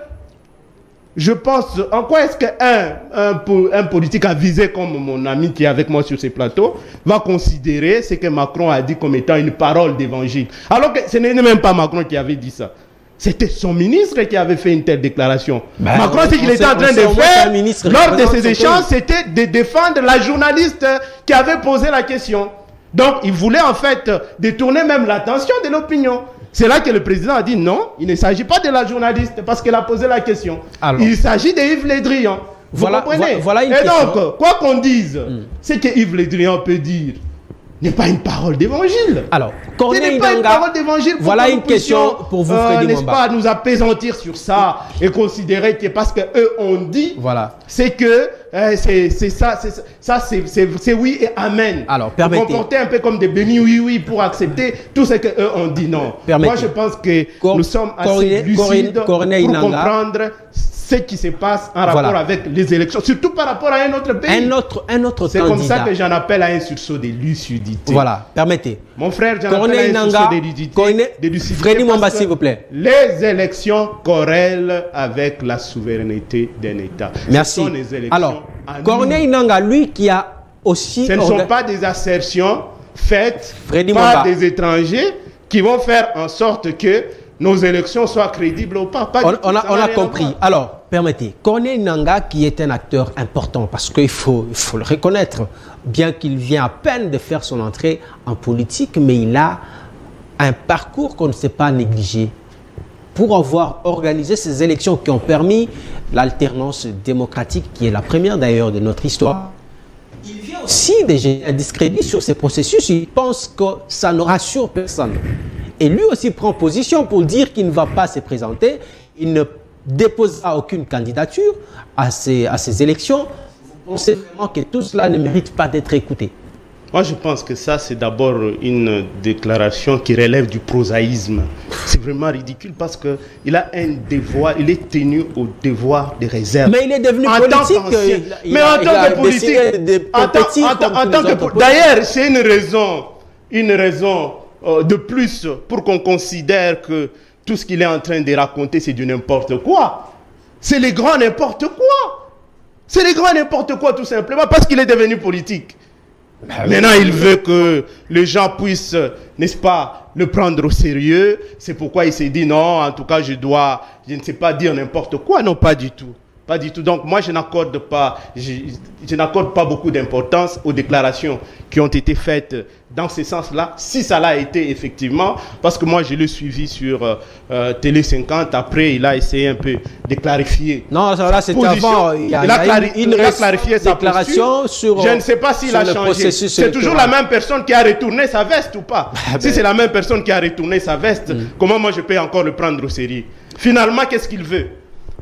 je pense, en quoi est-ce qu'un un, un politique avisé comme mon ami qui est avec moi sur ces plateaux va considérer ce que Macron a dit comme étant une parole d'évangile? Alors que ce n'est même pas Macron qui avait dit ça. C'était son ministre qui avait fait une telle déclaration. Ben, Macron, ce qu'il était en train de faire lors de ces échanges, c'était de défendre la journaliste qui avait posé la question. Donc, il voulait en fait détourner même l'attention de l'opinion. C'est là que le président a dit non, il ne s'agit pas de la journaliste parce qu'elle a posé la question. Alors, il s'agit de Yves Le Drian. Vous voilà, comprenez? Voilà une Et question. donc, quoi qu'on dise, mm. c'est que Yves Le Drian peut dire n'est pas une parole d'évangile. Alors, ce n'est pas une parole d'évangile. Voilà une question pour vous, Freddy euh, n'est-ce pas, nous apaisantir sur ça et considérer que parce que eux ont dit, voilà, c'est que euh, c'est ça, c'est ça, c'est oui et amen. Alors, permettez. Vous comportez un peu comme des bénis oui oui pour accepter tout ce que eux ont dit. Non. Permettez. Moi, je pense que Cor nous sommes assez Corine, lucides Corine, pour comprendre ce qui se passe en rapport voilà. avec les élections, surtout par rapport à un autre pays. Un autre, un autre C'est comme ça que j'en appelle à un sursaut de lucidité. Voilà, permettez. Mon frère, j'en appelle à un sursaut de lucidité. De lucidité Freddy Mwamba, s'il vous plaît. Les élections corrèlent avec la souveraineté d'un État. Merci. Ce sont les élections. Alors, Corneille Nangaa, lui qui a aussi... Ce ne sont pas des assertions faites Freddy par Mwamba. des étrangers qui vont faire en sorte que nos élections soient crédibles ou pas. pas on, on a, on a compris. Alors, permettez. Corneille Nangaa qui est un acteur important parce qu'il faut, il faut le reconnaître, bien qu'il vient à peine de faire son entrée en politique, mais il a un parcours qu'on ne sait pas négliger pour avoir organisé ces élections qui ont permis l'alternance démocratique, qui est la première d'ailleurs de notre histoire. Il vient aussi déjà un discrédit sur ces processus. Il pense que ça ne rassure personne. Et lui aussi prend position pour dire qu'il ne va pas se présenter. Il ne déposera aucune candidature à ces, à ces élections. Vous pensez vraiment que tout cela ne mérite pas d'être écouté? Moi, je pense que ça, c'est d'abord une déclaration qui relève du prosaïsme. C'est vraiment ridicule parce qu'il a un devoir, il est tenu au devoir de réserve. Mais il est devenu en politique. Il, il Mais a, en tant que politique, en tant que d'ailleurs, c'est une raison, une raison euh, de plus pour qu'on considère que tout ce qu'il est en train de raconter, c'est du n'importe quoi. C'est le grand n'importe quoi. C'est le grand n'importe quoi, tout simplement, parce qu'il est devenu politique. Maintenant, il veut que les gens puissent, n'est-ce pas, le prendre au sérieux. C'est pourquoi il s'est dit non, en tout cas, je dois, je ne sais pas dire n'importe quoi. Non, pas du tout. Pas du tout. Donc, moi, je n'accorde pas, je, je n'accorde pas beaucoup d'importance aux déclarations qui ont été faites dans ce sens-là, si ça l'a été effectivement, parce que moi, je l'ai suivi sur euh, euh, Télé cinquante. Après, il a essayé un peu de clarifier. Non, ça là, c'était avant. Il, y a, il, a, il, a une, il a clarifié sa déclaration sur. Je ne sais pas s'il a changé. C'est toujours la même personne qui a retourné sa veste ou pas. Ah ben. Si c'est la même personne qui a retourné sa veste, mm. comment moi je peux encore le prendre au sérieux? Finalement, qu'est-ce qu'il veut?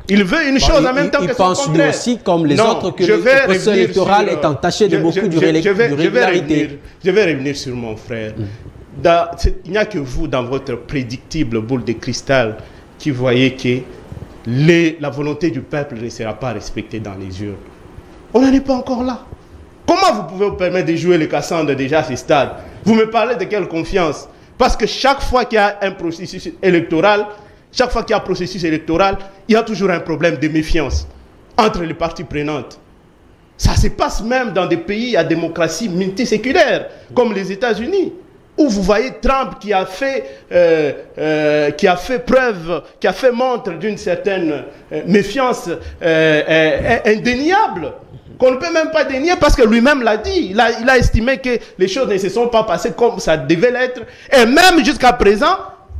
Il veut une bon, chose il, en même temps il que son pense lui aussi, comme les non, autres, que je le vais processus revenir électoral sur, est entaché de je, beaucoup je, de je, ré- je vais, de je vais régularité. revenir, je vais revenir sur mon frère. Mm. Dans, il n'y a que vous, dans votre prédictible boule de cristal, qui voyez que les, la volonté du peuple ne sera pas respectée dans les urnes. On n'en est pas encore là. Comment vous pouvez vous permettre de jouer les Cassandres déjà à ce stade? Vous me parlez de quelle confiance? Parce que chaque fois qu'il y a un processus électoral, chaque fois qu'il y a un processus électoral, il y a toujours un problème de méfiance entre les parties prenantes. Ça se passe même dans des pays à démocratie multiséculaire, comme les États-Unis, où vous voyez Trump qui a fait, euh, euh, qui a fait preuve, qui a fait montre d'une certaine euh, méfiance euh, euh, indéniable, qu'on ne peut même pas dénier parce que lui-même l'a dit. Il a, il a estimé que les choses ne se sont pas passées comme ça devait l'être. Et même jusqu'à présent,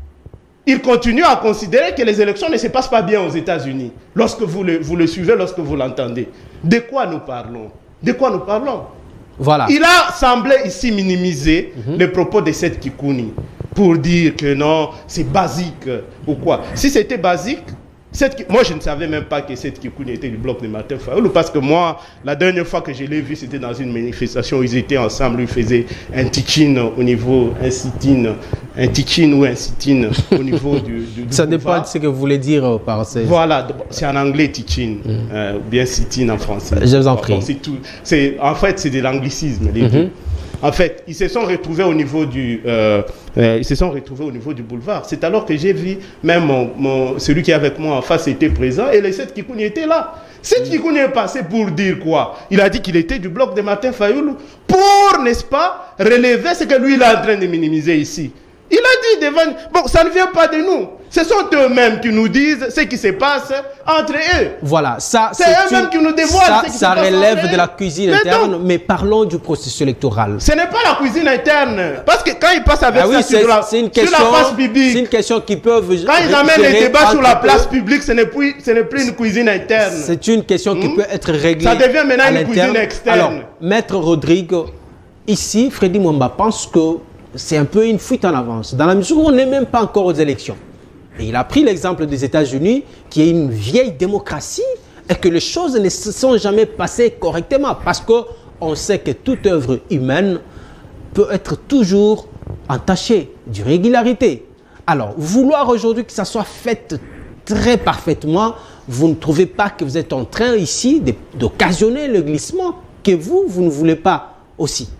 il continue à considérer que les élections ne se passent pas bien aux États-Unis. Lorsque vous le, vous le suivez, lorsque vous l'entendez. De quoi nous parlons? De quoi nous parlons? Voilà. Il a semblé ici minimiser mm-hmm. les propos de Seth Kikuni pour dire que non, c'est basique ou quoi. Si c'était basique, Cette, moi je ne savais même pas que Seth Kikuni était du bloc de Martin Fayulu, parce que moi, la dernière fois que je l'ai vu, c'était dans une manifestation où ils étaient ensemble, ils faisaient un teach-in au niveau, un sit-in, un teach-in ou un sit-in au niveau du, du, du Ça boulevard. dépend de ce que vous voulez dire par ces... Voilà, c'est en anglais teach-in, mm. euh, ou bien sit-in en français. Je vous en prie. Bon, tout, en fait, c'est de l'anglicisme, les mm-hmm. deux. En fait, ils se sont retrouvés au niveau du, euh, euh, ils se sont retrouvés au niveau du boulevard. C'est alors que j'ai vu même mon, mon, celui qui est avec moi en face était présent et le Seth Kikuni était là. Seth Kikuni est passé pour dire quoi? Il a dit qu'il était du bloc de Martin Fayulu pour, n'est-ce pas, relever ce que lui il est en train de minimiser ici. Il a dit devant... Bon, ça ne vient pas de nous. Ce sont eux-mêmes qui nous disent ce qui se passe entre eux. Voilà, ça... C'est eux-mêmes une... qui nous dévoilent ça, ce qui ça se passe relève entre de eux. la cuisine mais interne, donc, mais parlons du processus électoral. Ce n'est pas la cuisine interne. Parce que quand ils passent avec ah oui, ça sur la, une question, sur la place publique... C'est une question qui peuvent... Quand ils amènent les débats sur la place publique, ce n'est plus, ce n'est plus une cuisine interne. C'est une question qui hmm? peut être réglée. Ça devient maintenant à une cuisine externe. Alors, Maître Rodrigue, ici, Freddy Mwamba pense que c'est un peu une fuite en avance, dans la mesure où on n'est même pas encore aux élections. Et il a pris l'exemple des États-Unis, qui est une vieille démocratie, et que les choses ne se sont jamais passées correctement, parce qu'on sait que toute œuvre humaine peut être toujours entachée d'irrégularité. Alors, vouloir aujourd'hui que ça soit fait très parfaitement, vous ne trouvez pas que vous êtes en train ici d'occasionner le glissement que vous, vous ne voulez pas aussi?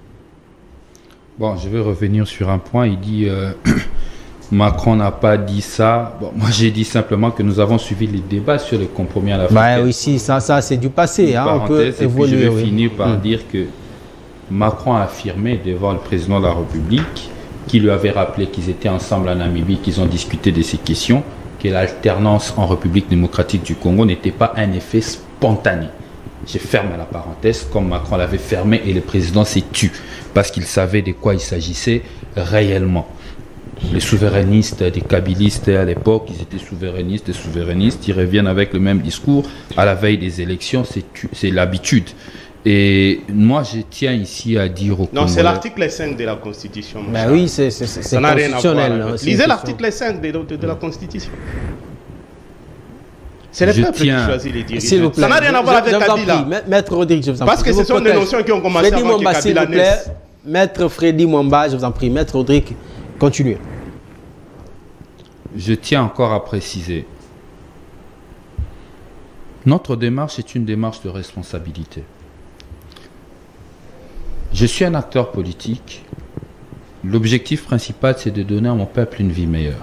Bon, je vais revenir sur un point. Il dit euh, Macron n'a pas dit ça. Bon, moi, j'ai dit simplement que nous avons suivi les débats sur le compromis à la fin. Bah oui, si, ça, ça c'est du passé. Hein, on peut évoluer, et puis je vais oui. finir par mmh. dire que Macron a affirmé devant le président de la République, qui lui avait rappelé qu'ils étaient ensemble en Namibie, qu'ils ont discuté de ces questions, que l'alternance en République démocratique du Congo n'était pas un effet spontané. Je ferme la parenthèse, comme Macron l'avait fermé, et le président s'est tu, parce qu'il savait de quoi il s'agissait réellement. Les souverainistes, les kabylistes à l'époque, ils étaient souverainistes et souverainistes, ils reviennent avec le même discours à la veille des élections, c'est l'habitude. Et moi, je tiens ici à dire au Non, c'est l'article cinq de la Constitution. Ben oui, c'est constitutionnel. Lisez l'article cinq de, de, de la Constitution. C'est le je peuple tiens... qui choisit les dirigeants. S'il vous plaît. Ça n'a rien à voir avec Kabila. Maître Rodrigue, je vous en prie. Parce que ce sont des notions qui ont commencé Freddy avant Mwamba, que Kabila naisse. Maître Freddy Mwamba, je vous en prie. Maître Rodrigue, continuez. Je tiens encore à préciser. Notre démarche est une démarche de responsabilité. Je suis un acteur politique. L'objectif principal, c'est de donner à mon peuple une vie meilleure.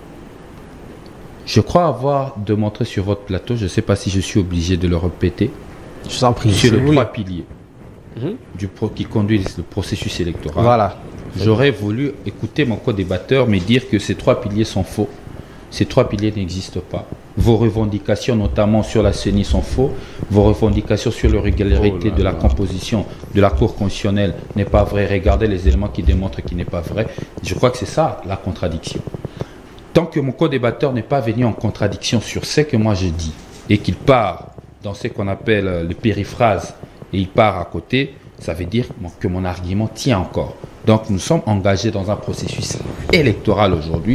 Je crois avoir démontré sur votre plateau, je ne sais pas si je suis obligé de le répéter, je vous en prie, sur les trois piliers mmh. du pro, qui conduisent le processus électoral. Voilà. J'aurais voulu écouter mon co-débatteur, mais dire que ces trois piliers sont faux. Ces trois piliers n'existent pas. Vos revendications, notamment sur la C E N I, sont faux. Vos revendications sur l'irrégularité oh de la là. composition de la Cour constitutionnelle n'est pas vraie. Regardez les éléments qui démontrent qu'il n'est pas vrai. Je crois que c'est ça la contradiction. Tant que mon co-débatteur n'est pas venu en contradiction sur ce que moi je dis et qu'il part dans ce qu'on appelle les périphrases et il part à côté, ça veut dire que mon argument tient encore. Donc nous sommes engagés dans un processus électoral aujourd'hui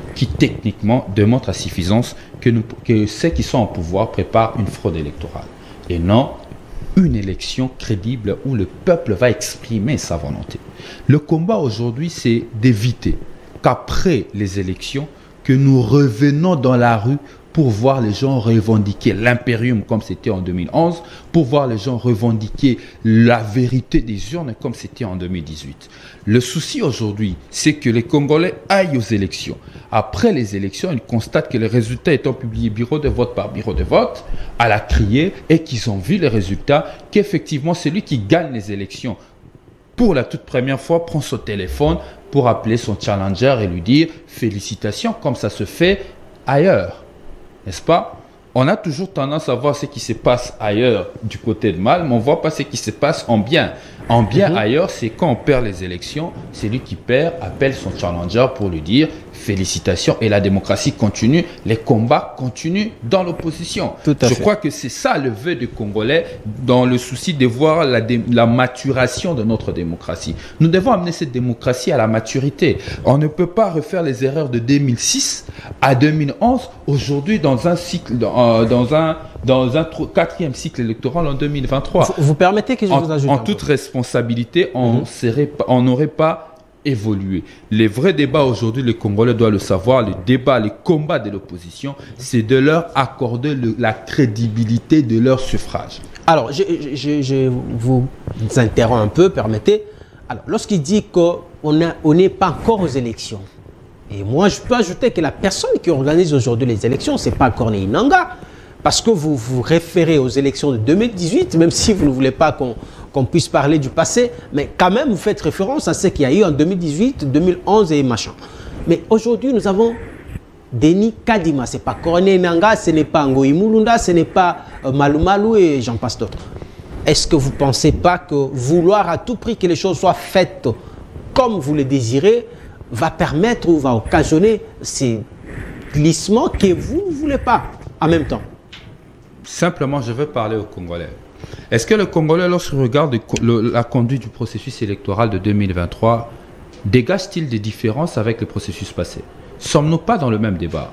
qui techniquement démontrent à suffisance que, nous, que ceux qui sont en pouvoir préparent une fraude électorale. Et non une élection crédible où le peuple va exprimer sa volonté. Le combat aujourd'hui, c'est d'éviter qu'après les élections, que nous revenons dans la rue pour voir les gens revendiquer l'impérium comme c'était en deux mille onze, pour voir les gens revendiquer la vérité des urnes comme c'était en deux mille dix-huit. Le souci aujourd'hui, c'est que les Congolais aillent aux élections. Après les élections, ils constatent que les résultats étant publiés bureau de vote par bureau de vote, à la criée, et qu'ils ont vu les résultats, qu'effectivement celui qui gagne les élections pour la toute première fois prend son téléphone pour appeler son challenger et lui dire félicitations comme ça se fait ailleurs. N'est-ce pas? On a toujours tendance à voir ce qui se passe ailleurs du côté de mal, mais on ne voit pas ce qui se passe en bien. En bien, mm-hmm. ailleurs, c'est quand on perd les élections, c'est lui qui perd, appelle son challenger pour lui dire félicitations et la démocratie continue, les combats continuent dans l'opposition. Je fait. crois que c'est ça le vœu des Congolais dans le souci de voir la, la maturation de notre démocratie. Nous devons amener cette démocratie à la maturité. On ne peut pas refaire les erreurs de deux mille six à deux mille onze aujourd'hui dans un cycle, dans, dans un dans un quatrième cycle électoral en deux mille vingt-trois. Vous, vous permettez que je en, vous ajoute En toute responsabilité, on mm-hmm. n'aurait pas évolué. Les vrais débats aujourd'hui, les Congolais doivent le savoir, les débats, les combats de l'opposition, c'est de leur accorder le, la crédibilité de leur suffrage. Alors, je, je, je vous interromps un peu, permettez. Alors, lorsqu'il dit qu'on on n'est pas encore aux élections, et moi je peux ajouter que la personne qui organise aujourd'hui les élections, c'est pas Corneille Nangaa, parce que vous vous référez aux élections de deux mille dix-huit, même si vous ne voulez pas qu'on qu'on puisse parler du passé, mais quand même vous faites référence à ce qu'il y a eu en deux mille dix-huit, deux mille onze et machin. Mais aujourd'hui, nous avons Denis Kadima, ce n'est pas Corneille Nangaa, ce n'est pas Ngoï Mulunda, ce n'est pas euh, Malou Malou et j'en passe d'autres. Est-ce que vous ne pensez pas que vouloir à tout prix que les choses soient faites comme vous le désirez va permettre ou va occasionner ces glissements que vous ne voulez pas en même temps? Simplement, je veux parler aux Congolais. Est-ce que le Congolais, lorsqu'il regarde le, le, la conduite du processus électoral de deux mille vingt-trois, dégage-t-il des différences avec le processus passé? Sommes-nous pas dans le même débat?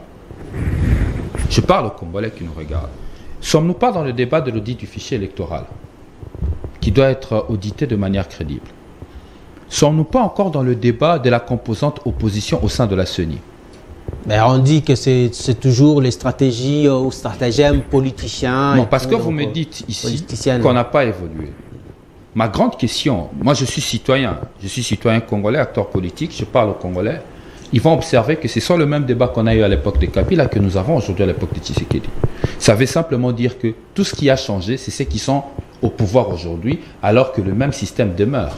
Je parle aux Congolais qui nous regardent. Sommes-nous pas dans le débat de l'audit du fichier électoral, qui doit être audité de manière crédible? Sommes-nous pas encore dans le débat de la composante opposition au sein de la C E N I? Ben, on dit que c'est toujours les stratégies ou stratagèmes politiciens. Non, parce que vous me dites ici qu'on n'a pas évolué. Ma grande question, moi je suis citoyen, je suis citoyen congolais, acteur politique, je parle aux Congolais. Ils vont observer que c'est soit le même débat qu'on a eu à l'époque de Kabila que nous avons aujourd'hui à l'époque de Tshisekedi. Ça veut simplement dire que tout ce qui a changé, c'est ceux qui sont au pouvoir aujourd'hui, alors que le même système demeure.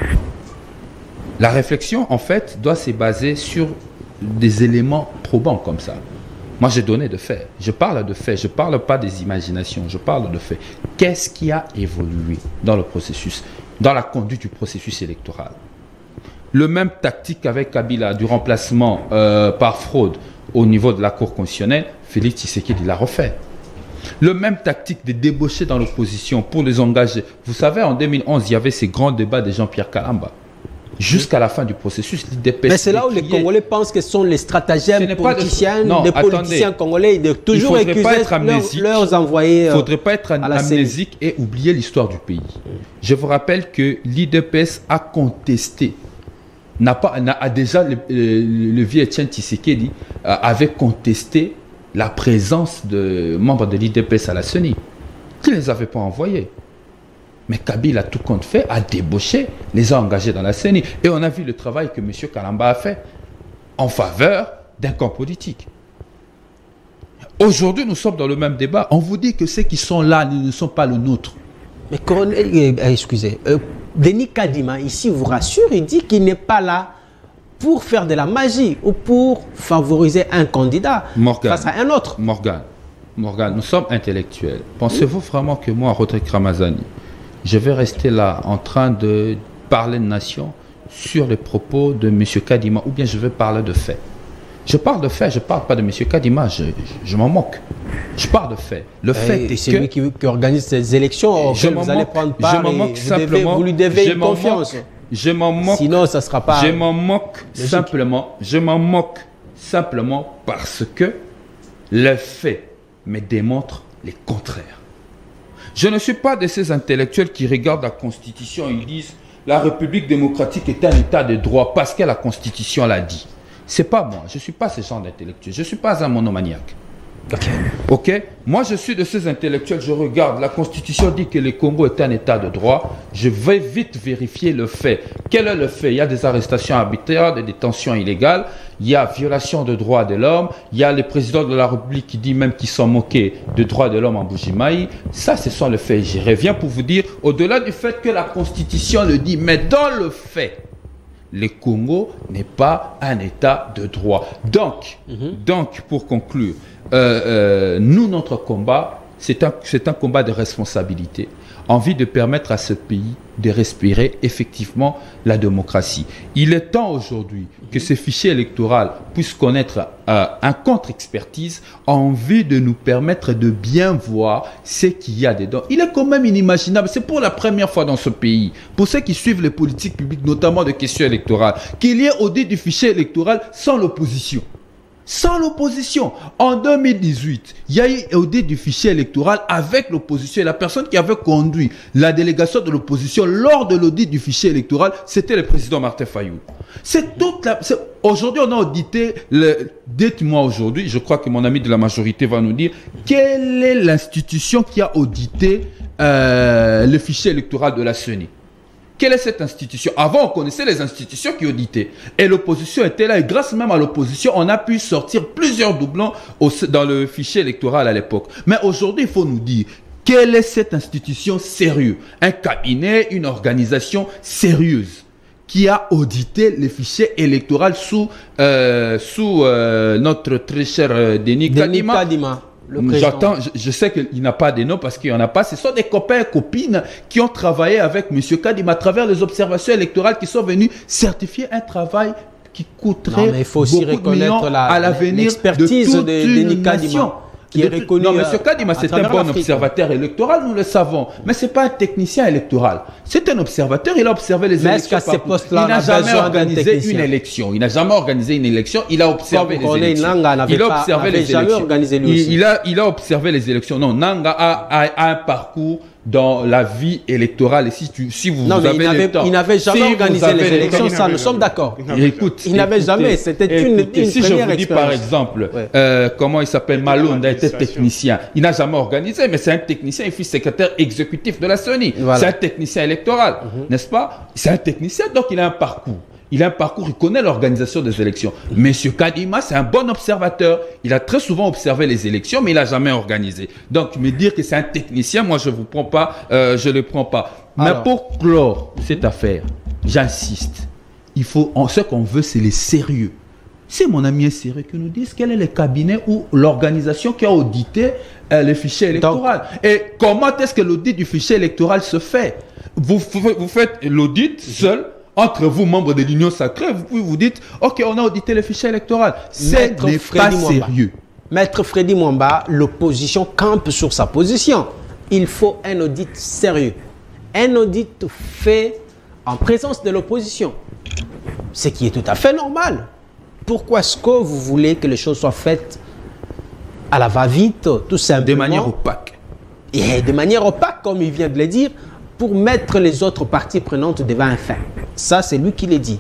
La réflexion, en fait, doit se baser sur des éléments probants comme ça. Moi, j'ai donné de faits. Je parle de faits. Je ne parle pas des imaginations. Je parle de faits. Qu'est-ce qui a évolué dans le processus, dans la conduite du processus électoral? Le même tactique avec Kabila du remplacement euh, par fraude au niveau de la Cour constitutionnelle, Félix Tshisekedi l'a refait. Le même tactique de débaucher dans l'opposition pour les engager. Vous savez, en deux mille onze, il y avait ces grands débats de Jean-Pierre Kalamba. Jusqu'à la fin du processus, l'I D P S. Mais c'est là où les Congolais pensent que ce sont les stratagèmes politiciens, de... non, des attendez. politiciens congolais, de toujours accuser leurs, leurs envoyés. Il ne faudrait pas être amnésique et oublier l'histoire du pays. Je vous rappelle que l'I D P S a contesté, n'a pas, a déjà le, le, le vieux Etienne Tshisekedi euh, avait contesté la présence de membres de l'I D P S à la C E N I, qui ne les avait pas envoyés. Mais Kabila, tout compte fait, a débauché, les a engagés dans la C E N I. Et on a vu le travail que M. Kalamba a fait en faveur d'un camp politique. Aujourd'hui, nous sommes dans le même débat. On vous dit que ceux qui sont là ne sont pas le nôtre. Mais euh, excusez, euh, Denis Kadima, ici, vous rassure, il dit qu'il n'est pas là pour faire de la magie ou pour favoriser un candidat Morgan, face à un autre. Morgan, Morgan, nous sommes intellectuels. Pensez-vous vraiment que moi, Rodrigue Ramazani, je vais rester là en train de parler de nation sur les propos de M. Kadima ou bien je vais parler de faits? Je parle de faits, je ne parle pas de M. Kadima, je, je, je m'en moque. Je parle de faits. Le fait est c'est que... lui qui, qui organise ces élections, je vous allez prendre part, je m'en moque vous, simplement, devez, vous lui devez une confiance. Je m'en moque. Sinon, ça ne sera pas... Je m'en moque logique. Simplement, je m'en moque simplement parce que les faits me démontrent les contraires. Je ne suis pas de ces intellectuels qui regardent la Constitution et ils disent la République démocratique est un état de droit parce que la Constitution l'a dit. Ce n'est pas moi, je ne suis pas ce genre d'intellectuel, je ne suis pas un monomaniaque. Ok. Ok. Moi, je suis de ces intellectuels, je regarde, la Constitution dit que le Congo est un état de droit, je vais vite vérifier le fait. Quel est le fait? Il y a des arrestations arbitraires, des détentions illégales, il y a violation de droits de l'homme, il y a le président de la République qui dit même qu'ils sont moqués de droits de l'homme en Bujimaï. Ça, ce sont les faits. Je reviens pour vous dire, au-delà du fait que la Constitution le dit, mais dans le fait, le Congo n'est pas un état de droit. Donc, mm-hmm. donc pour conclure, euh, euh, nous, notre combat, c'est un, c'est un combat de responsabilité, envie de permettre à ce pays de respirer effectivement la démocratie. Il est temps aujourd'hui que ce fichier électoral puisse connaître euh, un contre-expertise, envie de nous permettre de bien voir ce qu'il y a dedans. Il est quand même inimaginable, c'est pour la première fois dans ce pays, pour ceux qui suivent les politiques publiques, notamment de questions électorales, qu'il y ait audit du fichier électoral sans l'opposition. Sans l'opposition. En deux mille dix-huit, il y a eu audit du fichier électoral avec l'opposition. Et la personne qui avait conduit la délégation de l'opposition lors de l'audit du fichier électoral, c'était le président Martin Fayou. C'est toute la... Aujourd'hui, on a audité... Le... Dites-moi aujourd'hui, je crois que mon ami de la majorité va nous dire, quelle est l'institution qui a audité euh, le fichier électoral de la C E N I? Quelle est cette institution? Avant, on connaissait les institutions qui auditaient. Et l'opposition était là. Et grâce même à l'opposition, on a pu sortir plusieurs doublons au, dans le fichier électoral à l'époque. Mais aujourd'hui, il faut nous dire, quelle est cette institution sérieuse? Un cabinet, une organisation sérieuse qui a audité les fichiers électoraux sous, euh, sous euh, notre très cher euh, Denis Kadima. Kadima. J'attends, je, je sais qu'il n'a pas de nom parce qu'il n'y en a pas. Ce sont des copains et copines qui ont travaillé avec M. Kadima à travers les observations électorales qui sont venus certifier un travail qui coûterait non, mais il faut aussi beaucoup de millions la, à l'avenir l'expertise de toute de une Denis Kadima. Qui est reconnu non, M. Kadima, c'est un bon observateur électoral, nous le savons. Mais ce n'est pas un technicien électoral. C'est un observateur, il a observé les mais élections. Il n'a jamais organisé une élection. Il n'a jamais organisé une élection, il a observé les élections. Il a observé les élections. Il, il, a, il a observé les élections. Non, Nanga a, a, a un parcours dans la vie électorale. Et si, tu, si vous, non, vous avez il le temps... Il n'avait jamais si organisé les élections, ça, nous sommes d'accord. Écoute, il n'avait jamais, c'était une, écoutez, une si première je vous dis par exemple, ouais. euh, comment il s'appelle, Malonda était technicien. Il n'a jamais organisé, mais c'est un technicien, il fut secrétaire exécutif de la C E N I. Voilà. C'est un technicien électoral, mm-hmm. n'est-ce pas? C'est un technicien, donc il a un parcours. Il a un parcours, il connaît l'organisation des élections. Monsieur Kadima, c'est un bon observateur. Il a très souvent observé les élections, mais il n'a jamais organisé. Donc, me dire que c'est un technicien, moi, je ne vous prends pas, euh, je ne le prends pas. Mais alors, pour clore cette affaire, j'insiste. Il faut, ce qu'on veut, c'est les sérieux. C'est mon ami sérieux qui nous dise quel est le cabinet ou l'organisation qui a audité euh, le fichier électoral. Donc, et comment est-ce que l'audit du fichier électoral se fait? Vous, vous faites l'audit seul. Entre vous, membres de l'Union sacrée, vous pouvez vous dire, ok, on a audité le fichier électoral. C'est pas sérieux. Maître Freddy Mwamba, l'opposition campe sur sa position. Il faut un audit sérieux. Un audit fait en présence de l'opposition. Ce qui est tout à fait normal. Pourquoi est-ce que vous voulez que les choses soient faites à la va-vite, tout simplement? De manière opaque. Et de manière opaque, comme il vient de le dire, pour mettre les autres parties prenantes devant un fait. Ça, c'est lui qui l'a dit.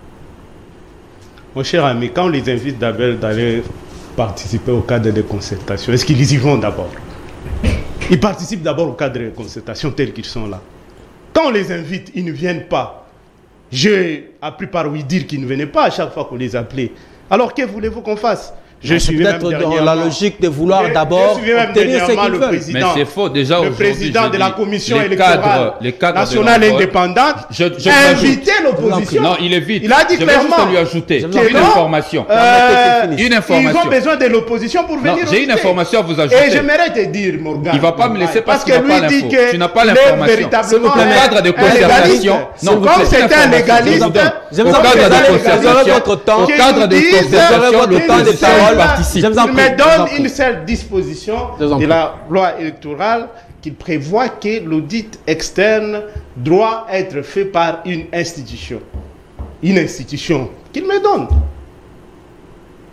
Mon cher ami, quand on les invite d'abord d'aller participer au cadre de concertation, est-ce qu'ils y vont d'abord? Ils participent d'abord au cadre de concertation tels qu'ils sont là. Quand on les invite, ils ne viennent pas. J'ai appris par oui dire qu'ils ne venaient pas à chaque fois qu'on les appelait. Alors, que voulez-vous qu'on fasse? Je suis peut-être dans la logique de vouloir d'abord obtenir ce qu'il veut. Mais c'est faux, déjà le président de la commission les électorale cadres, les cadres nationale indépendante je, je a invité l'opposition. Non, il est vite. Il a dit je clairement. Juste lui ajouter une non, information. Euh, une information. Ils ont besoin de l'opposition pour venir. J'ai une information à vous ajouter. Et j'aimerais te dire, Morgan. Il ne va pas me laisser parce, parce qu'il n'a pas l'info. Tu n'as pas l'information. Le cadre de concertation. Non, comme c'est un légaliste. Je vous en prie, vous aurez votre temps. Au cadre de concertation, le temps de parole participe. Il me donne une seule disposition de la loi électorale qui prévoit que l'audit externe doit être fait par une institution. Une institution qu'il me donne.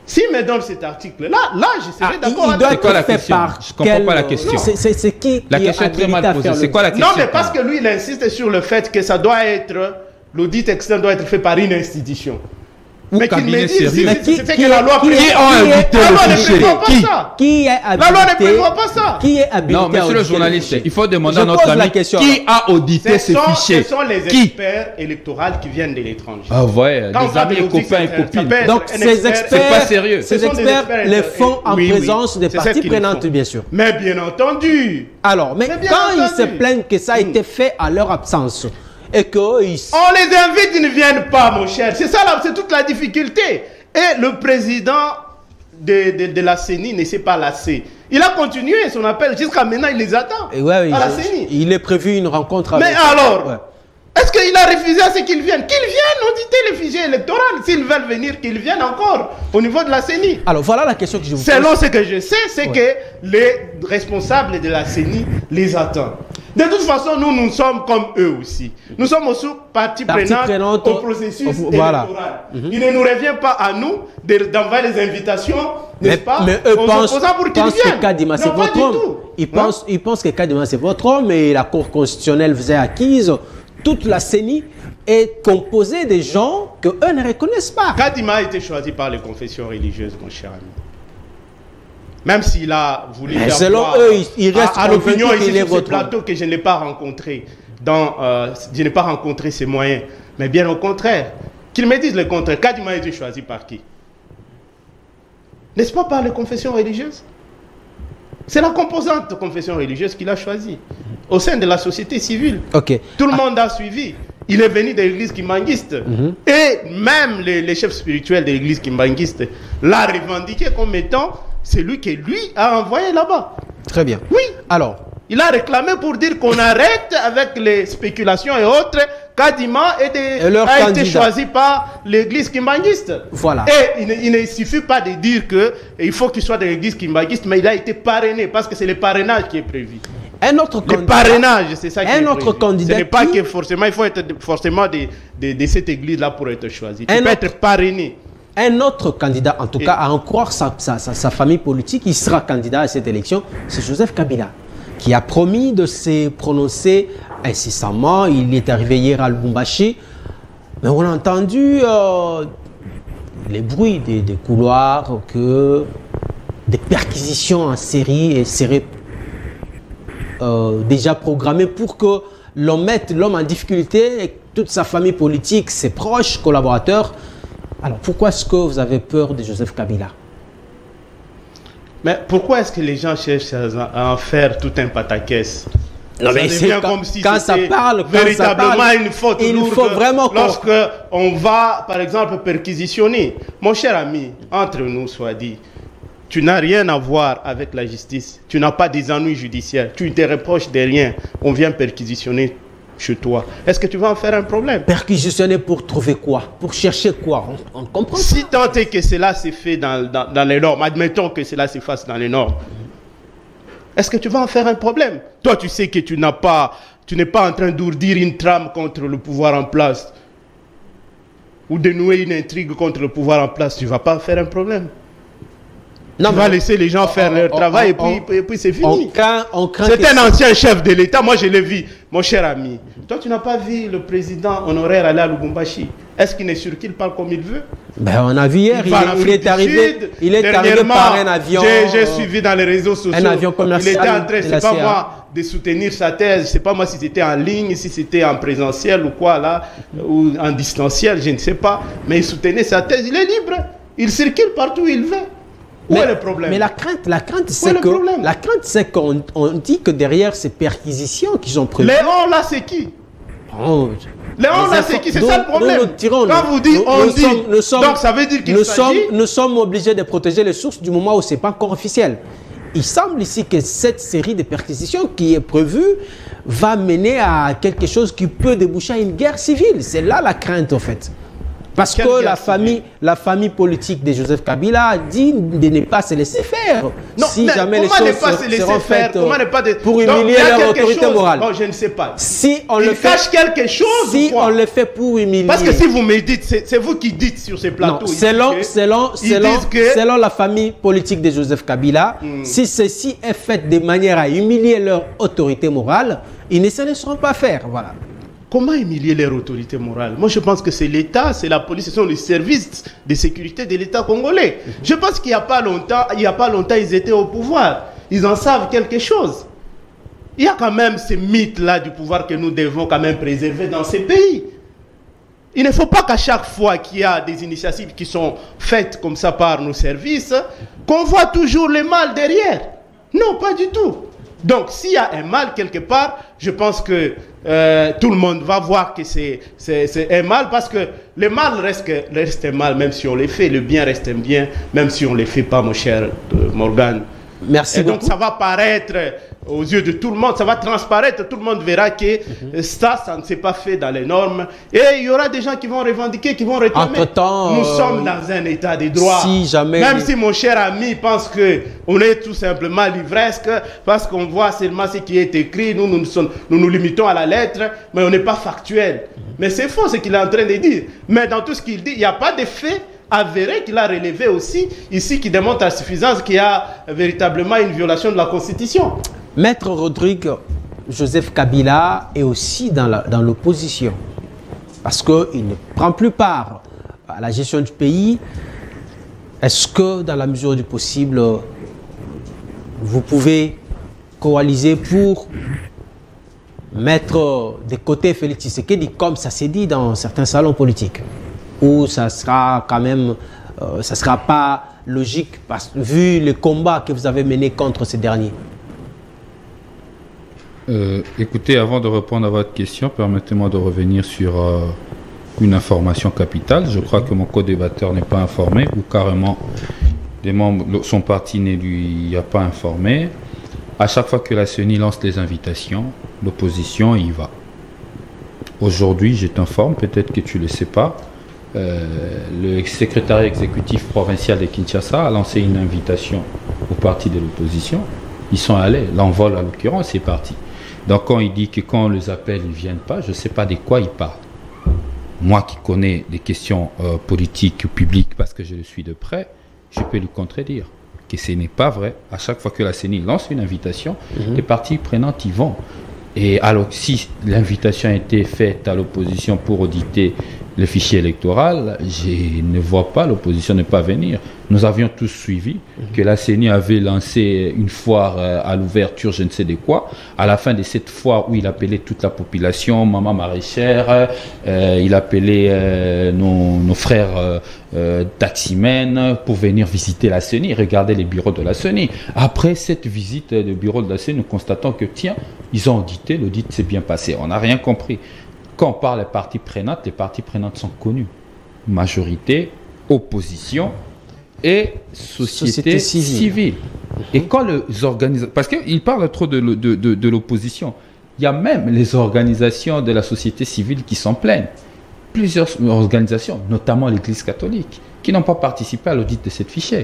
S'il me donne cet article-là, là, je serais Ah, d'accord il avec doit C'est être quoi la fait question? par Je comprends quel- pas la question. C'est- C'est c'est qui La qui question est très habilité mal à posée. faire C'est le- quoi la question? Non, mais parce que lui, il insiste sur le fait que ça doit être, l'audit externe doit être fait par une institution. Ou Mais qu'il cabinet me dise, sérieux. si- Mais si- qui- c'est qui- que la loi qui- prévoit. qui ont La invité loi le ne fichier? prévoit pas Qui? ça. Qui est habilité? La loi ne prévoit pas ça. Qui est habilité? Non, à monsieur le auditer journaliste, fichier? il faut demander Je à notre pose la ami question, qui là. a audité Ce ce sont, fichier. ce sont les Qui? experts électoraux qui viennent de l'étranger. Ah ouais, Quand on des parle amis, de l'audit, copains et ça peut copines. être Donc un ces expert- experts, C'est pas sérieux. ces Ce sont des experts experts les inter- font en oui, oui. présence des C'est ça parties qu'ils le prenantes, font. bien sûr. Mais bien entendu, Alors, mais, Mais bien quand ils se entendu. plaignent que ça a Mm. été fait à leur absence et qu'ils on les invite, ils ne viennent pas, mon cher. C'est ça, là, c'est toute la difficulté. Et le président de, de, de la C E N I ne s'est pas lassé. Il a continué son appel. Jusqu'à maintenant, il les attend. Et ouais, à la il, C E N I. il est prévu une rencontre Mais avec... alors, Ouais. est-ce qu'il a refusé à ce qu'ils viennent? Qu'ils viennent auditer les fichiers électoraux. S'ils veulent venir, qu'ils viennent encore au niveau de la C E N I. Alors, voilà la question que je vous pose. Selon ce que je sais, c'est Ouais. que les responsables de la C E N I les attendent. De toute façon, nous, nous sommes comme eux aussi. Nous sommes aussi partie Partie prenante prenante au au- processus au- voilà. électoral. Il ne nous revient pas à nous de- d'envoyer les invitations, Mais, n'est-ce pas, mais eux aux pensent, opposants pour qu'ils pensent viennent. que Kadima c'est Non, pas votre du homme. tout. Ils Hein? pensent, ils pensent que Kadima c'est votre homme et la Cour constitutionnelle faisait acquise. Toute la C E N I est composée de gens que eux ne reconnaissent pas. Kadima a été choisi par les confessions religieuses, mon cher ami. Même s'il a voulu Mais faire selon croire eux, ils- ils restent à, à l'opinion convaincus ici qu'il est sur ce votre homme. plateau que je ne l'ai pas rencontré, dans, euh, je n'ai pas rencontré ses moyens. Mais bien au contraire, qu'ils me disent le contraire. Kadima a été choisi par qui? N'est-ce pas par les confessions religieuses? C'est la composante de confession religieuse qu'il a choisi au sein de la société civile. Ok. Tout le monde a suivi. Il est venu de l'église kimbanguiste. Et même les, les chefs spirituels de l'église kimbanguiste l'a revendiqué comme étant celui que lui a envoyé là-bas. Très bien. Oui. Alors, Il a réclamé pour dire qu'on arrête avec les spéculations et autres. Kadima est de- Et leur a candidat. été choisi par l'église kimbanguiste. Voilà. Et il ne, il ne suffit pas de dire qu'il faut qu'il soit de l'église kimbanguiste, mais il a été parrainé parce que c'est le parrainage qui est prévu. un autre Le candidat. parrainage, c'est ça qui Un est autre prévu. candidat Ce n'est pas qui- que forcément, il faut être de- forcément de, de, de cette église-là pour être choisi. Tu Un peux autre- être parrainé. Un autre candidat, en tout Et- cas, à en croire sa, sa- sa- sa famille politique, il sera candidat à cette élection, c'est Joseph Kabila, qui a promis de se prononcer incessamment. Il est arrivé hier à Lubumbashi, mais on a entendu euh, les bruits des, des couloirs, que des perquisitions en série seraient euh, déjà programmées pour que l'on mette l'homme en difficulté et toute sa famille politique, ses proches, collaborateurs. Alors pourquoi est-ce que vous avez peur de Joseph Kabila? Mais pourquoi est-ce que les gens cherchent à, à en faire tout un pataquès? Non, Ça mais devient c'est quand- comme si quand ça c'était parle, quand ça véritablement parle, une faute il lourde faut vraiment qu'on- lorsque on va, par exemple, perquisitionner. Mon cher ami, entre nous soit dit, tu n'as rien à voir avec la justice. Tu n'as pas des ennuis judiciaires. Tu ne te reproches de rien. On vient perquisitionner chez toi. Est-ce que tu vas en faire un problème? Perquisitionner pour trouver quoi? Pour chercher quoi? On, on comprend pas. Si tant est que cela s'est fait dans, dans, dans les normes, admettons que cela se fasse dans les normes, est-ce que tu vas en faire un problème? Toi, tu sais que tu n'as pas, tu n'es pas en train d'ourdir une trame contre le pouvoir en place ou de nouer une intrigue contre le pouvoir en place. Tu ne vas pas en faire un problème. Non, tu mais vas on- laisser les gens faire on- leur on- travail on- et puis, et puis c'est On fini. craint, on craint C'est que- un ancien chef de l'État. Moi, je l'ai vu, mon cher ami. Toi, tu n'as pas vu le président honoraire aller à Lubumbashi. Est-ce qu'il ne circule pas comme il veut? Ben, on a vu hier, il, va en est- il Afrique est du arrivé, Sud. il est arrivé Dernièrement, par un avion. J'ai j'ai euh, suivi dans les réseaux sociaux. un avion commercial Il était en train, de c'est la pas C A. moi, de soutenir sa thèse. C'est pas moi si c'était en ligne, si c'était en présentiel ou quoi là, ou en distanciel, je ne sais pas. Mais il soutenait sa thèse. Il est libre. Il circule partout où il veut. Où mais, est le problème? mais la crainte, la crainte, Où est c'est le que, problème la crainte, c'est qu'on on dit que derrière ces perquisitions qu'ils ont prévues. Léon là, c'est qui? Oh, Léon les là, infos- c'est qui? C'est nous- ça le problème. nous, nous tirons, Quand nous- vous dites nous- on nous dit, sommes- nous sommes- donc ça veut dire qu'il nous sommes, s'agit. nous sommes obligés de protéger les sources du moment où ce n'est pas encore officiel. Il semble ici que cette série de perquisitions qui est prévue va mener à quelque chose qui peut déboucher à une guerre civile. C'est là la crainte, en fait. Parce Quel que gars la famille, la famille politique de Joseph Kabila a dit de ne pas se laisser faire. Non, si mais jamais les comment ne choses pas se- se laisser seront faire, faites comment ne pas de- pour Donc, humilier il y a leur quelque autorité chose- morale. Bon, je ne sais pas. Si on Il le fait, cache quelque chose si ou quoi? on le fait pour humilier. Parce que si vous me dites, c'est c'est vous qui dites sur ces Non, plateaux. ici selon, que- selon, ils selon, disent que- selon la famille politique de Joseph Kabila, si ceci est fait de manière à humilier leur autorité morale, ils ne se laisseront pas faire. Voilà. Comment humilier leur autorité morale? Moi, je pense que c'est l'État, c'est la police, ce sont les services de sécurité de l'État congolais. Je pense qu'il n'y a pas longtemps, il n'y a pas longtemps, ils étaient au pouvoir. Ils en savent quelque chose. Il y a quand même ces mythes-là du pouvoir que nous devons quand même préserver dans ces pays. Il ne faut pas qu'à chaque fois qu'il y a des initiatives qui sont faites comme ça par nos services, qu'on voit toujours le mal derrière. Non, pas du tout. Donc, s'il y a un mal quelque part, je pense que euh, tout le monde va voir que c'est un mal, parce que le mal reste, que, reste un mal, même si on le fait. Le bien reste un bien, même si on ne le fait pas, mon cher euh, Morgan. Merci Et donc, beaucoup. ça va paraître aux yeux de tout le monde, ça va transparaître, tout le monde verra que mm-hmm. ça, ça ne s'est pas fait dans les normes. Et il y aura des gens qui vont revendiquer, qui vont réclamer. Entre-temps, nous euh, sommes dans un état de droit. Si jamais... Même si mon cher ami pense qu'on est tout simplement livresque, parce qu'on voit seulement ce qui est écrit, nous nous, sommes, nous nous limitons à la lettre, mais on n'est pas factuel. Mm-hmm. Mais c'est faux ce qu'il est en train de dire. Mais dans tout ce qu'il dit, il n'y a pas de fait avéré qu'il a relevé aussi, ici, qui démontre à suffisance qu'il y a véritablement une violation de la Constitution. Maître Rodrigue, Joseph Kabila est aussi dans l'opposition. Parce qu'il ne prend plus part à la gestion du pays. Est-ce que, dans la mesure du possible, vous pouvez coaliser pour mettre de côté Félix Tshisekedi, comme ça s'est dit dans certains salons politiques, ou ça sera quand même, euh, ça sera pas logique, parce, vu le combat que vous avez mené contre ces derniers? Euh, écoutez, avant de répondre à votre question, permettez-moi de revenir sur euh, une information capitale. Je crois que mon co-débatteur n'est pas informé, ou carrément des membres, son parti ne lui a pas informé. À chaque fois que la C E N I lance les invitations, l'opposition y va. Aujourd'hui, je t'informe, peut-être que tu ne le sais pas, euh, le secrétariat exécutif provincial de Kinshasa a lancé une invitation au parti de l'opposition. Ils sont allés, l'envol à l'occurrence, c'est parti. Donc quand il dit que quand on les appelle, ils ne viennent pas, je ne sais pas de quoi il parle. Moi qui connais les questions euh, politiques ou publiques parce que je le suis de près, je peux lui contredire que ce n'est pas vrai. À chaque fois que la C E N I lance une invitation, mmh. les parties prenantes y vont. Et alors si l'invitation a été faite à l'opposition pour auditer le fichier électoral, je ne vois pas l'opposition ne pas venir. Nous avions tous suivi mmh. que la C E N I avait lancé une foire euh, à l'ouverture, je ne sais de quoi. À la fin de cette foire où il appelait toute la population, maman maraîchère, euh, il appelait euh, nos, nos frères euh, euh, taximens pour venir visiter la C E N I, regarder les bureaux de la C E N I. Après cette visite du bureau de la C E N I, nous constatons que tiens, ils ont audité, l'audit s'est bien passé. On n'a rien compris. Quand on parle des parties prenantes, les parties prenantes sont connues. Majorité, opposition et société, société civile. civile. Mm-hmm. Et quand les organisations... Parce qu'il parle trop de, de, de, de l'opposition. Il y a même les organisations de la société civile qui sont pleines. Plusieurs organisations, notamment l'Église catholique, qui n'ont pas participé à l'audit de cette fichier.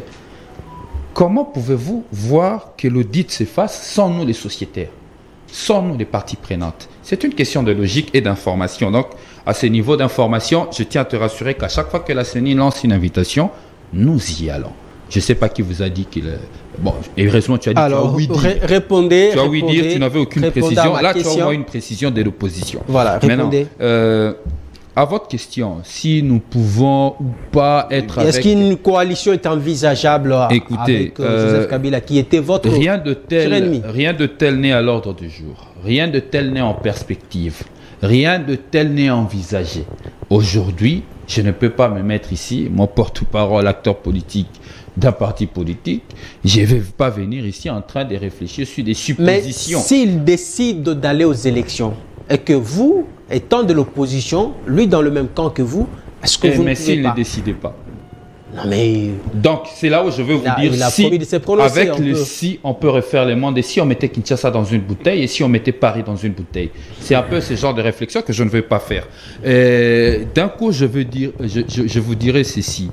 Comment pouvez-vous voir que l'audit se fasse sans nous les sociétaires, sans nous les parties prenantes? C'est une question de logique et d'information. Donc, à ce niveau d'information, je tiens à te rassurer qu'à chaque fois que la C E N I lance une invitation, nous y allons. Je ne sais pas qui vous a dit qu'il... Bon, et heureusement, tu as dit Alors, tu as oui dire. Ré répondez. Tu as oui répondez, dire, tu n'avais aucune précision. Là, question. Tu as au moins une précision de l'opposition. Voilà, répondez. Euh, à votre question, si nous pouvons ou pas être Est-ce avec... qu'une coalition est envisageable Écoutez, avec euh, Joseph Kabila, qui était votre rien de tel, rien de tel n'est à l'ordre du jour. Rien de tel n'est en perspective. Rien de tel n'est envisagé. Aujourd'hui, je ne peux pas me mettre ici, mon porte-parole, acteur politique d'un parti politique, je ne vais pas venir ici en train de réfléchir sur des suppositions. Mais s'il décide d'aller aux élections et que vous, étant de l'opposition, lui dans le même camp que vous, est-ce que et vous mais ne pouvez s'il pas ne décidait pas Non, mais... Donc, c'est là où je veux vous a, dire, il a si, promis de se prononcer, avec on le peut. si, on peut refaire le monde, et si on mettait Kinshasa dans une bouteille, et si on mettait Paris dans une bouteille. C'est un peu ce genre de réflexion que je ne veux pas faire. Euh, D'un coup, je, veux dire, je, je, je vous dirais ceci.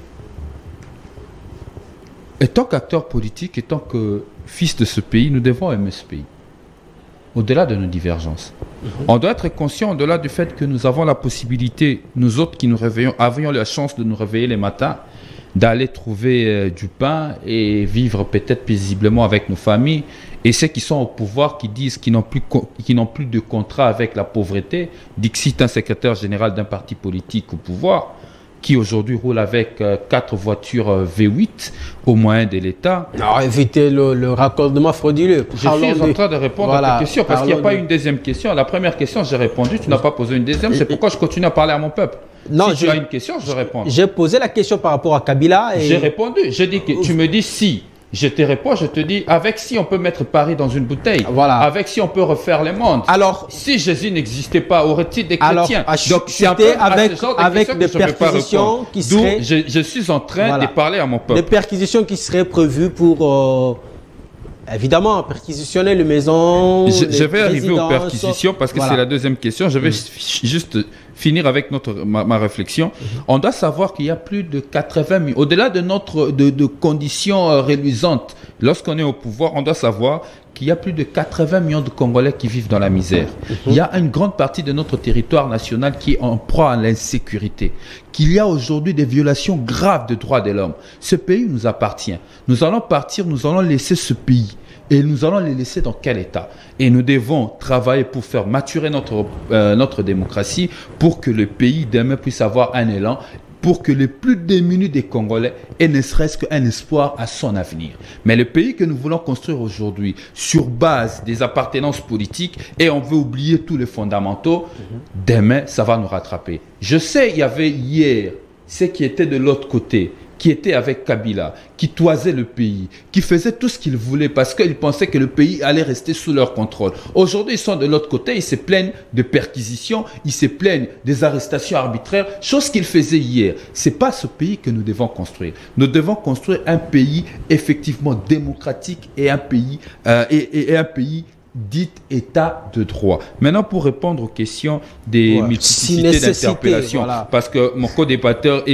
Étant qu'acteur politique, étant que fils de ce pays, nous devons aimer ce pays. Au-delà de nos divergences. Mm-hmm. On doit être conscient, au-delà du fait que nous avons la possibilité, nous autres qui nous réveillons, avions la chance de nous réveiller les matins, d'aller trouver euh, du pain et vivre peut-être paisiblement avec nos familles. Et ceux qui sont au pouvoir, qui disent qu'ils n'ont plus, qu'ils n'ont plus de contrat avec la pauvreté, Dixit, un secrétaire général d'un parti politique au pouvoir, qui aujourd'hui roule avec euh, quatre voitures euh, V huit au moyen de l'État. Non, évitez le, le raccordement frauduleux. Je suis en train de répondre voilà, à ta question parce qu'il n'y a pas de... une deuxième question. La première question, j'ai répondu, tu n'as pas posé une deuxième, c'est pourquoi je continue à parler à mon peuple. Non, si je, tu as une question, je réponds. J'ai posé la question par rapport à Kabila. Et... J'ai répondu, j'ai dit que tu me dis si. Je te réponds, je te dis, avec si on peut mettre Paris dans une bouteille, voilà. Avec si on peut refaire le monde. Alors, si Jésus n'existait pas, aurait-il des alors, chrétiens? Donc, c'est un peu avec, de avec des perquisitions qui seraient... Je, je suis en train voilà. de parler à mon peuple. Des perquisitions qui seraient prévues pour... Euh, évidemment, perquisitionner les maisons. Je, je vais arriver aux perquisitions parce que voilà. c'est la deuxième question. Je vais mmh. juste finir avec notre, ma, ma réflexion. Mmh. On doit savoir qu'il y a plus de quatre-vingts millions, au-delà de notre de, de conditions euh, reluisantes, lorsqu'on est au pouvoir, on doit savoir qu'il y a plus de quatre-vingts millions de Congolais qui vivent dans la misère. Mmh. Il y a une grande partie de notre territoire national qui est en proie à l'insécurité. Qu'il y a aujourd'hui des violations graves des droits de l'homme. Ce pays nous appartient. Nous allons partir, nous allons laisser ce pays. Et nous allons les laisser dans quel état? Et nous devons travailler pour faire maturer notre, euh, notre démocratie, pour que le pays demain puisse avoir un élan, pour que les plus démunis des Congolais aient ne serait-ce qu'un espoir à son avenir. Mais le pays que nous voulons construire aujourd'hui, sur base des appartenances politiques, et on veut oublier tous les fondamentaux, mm-hmm. demain, ça va nous rattraper. Je sais, il y avait hier ceux qui étaient de l'autre côté, qui était avec Kabila, qui toisait le pays, qui faisait tout ce qu'ils voulaient parce qu'ils pensaient que le pays allait rester sous leur contrôle. Aujourd'hui, ils sont de l'autre côté, ils se plaignent de perquisitions, ils se plaignent des arrestations arbitraires, chose qu'ils faisaient hier. Ce n'est pas ce pays que nous devons construire. Nous devons construire un pays effectivement démocratique et un pays, euh, et, et, et un pays dit état de droit. Maintenant, pour répondre aux questions des ouais. multiplicités si d'interpellations, voilà. Parce que mon co-débatteur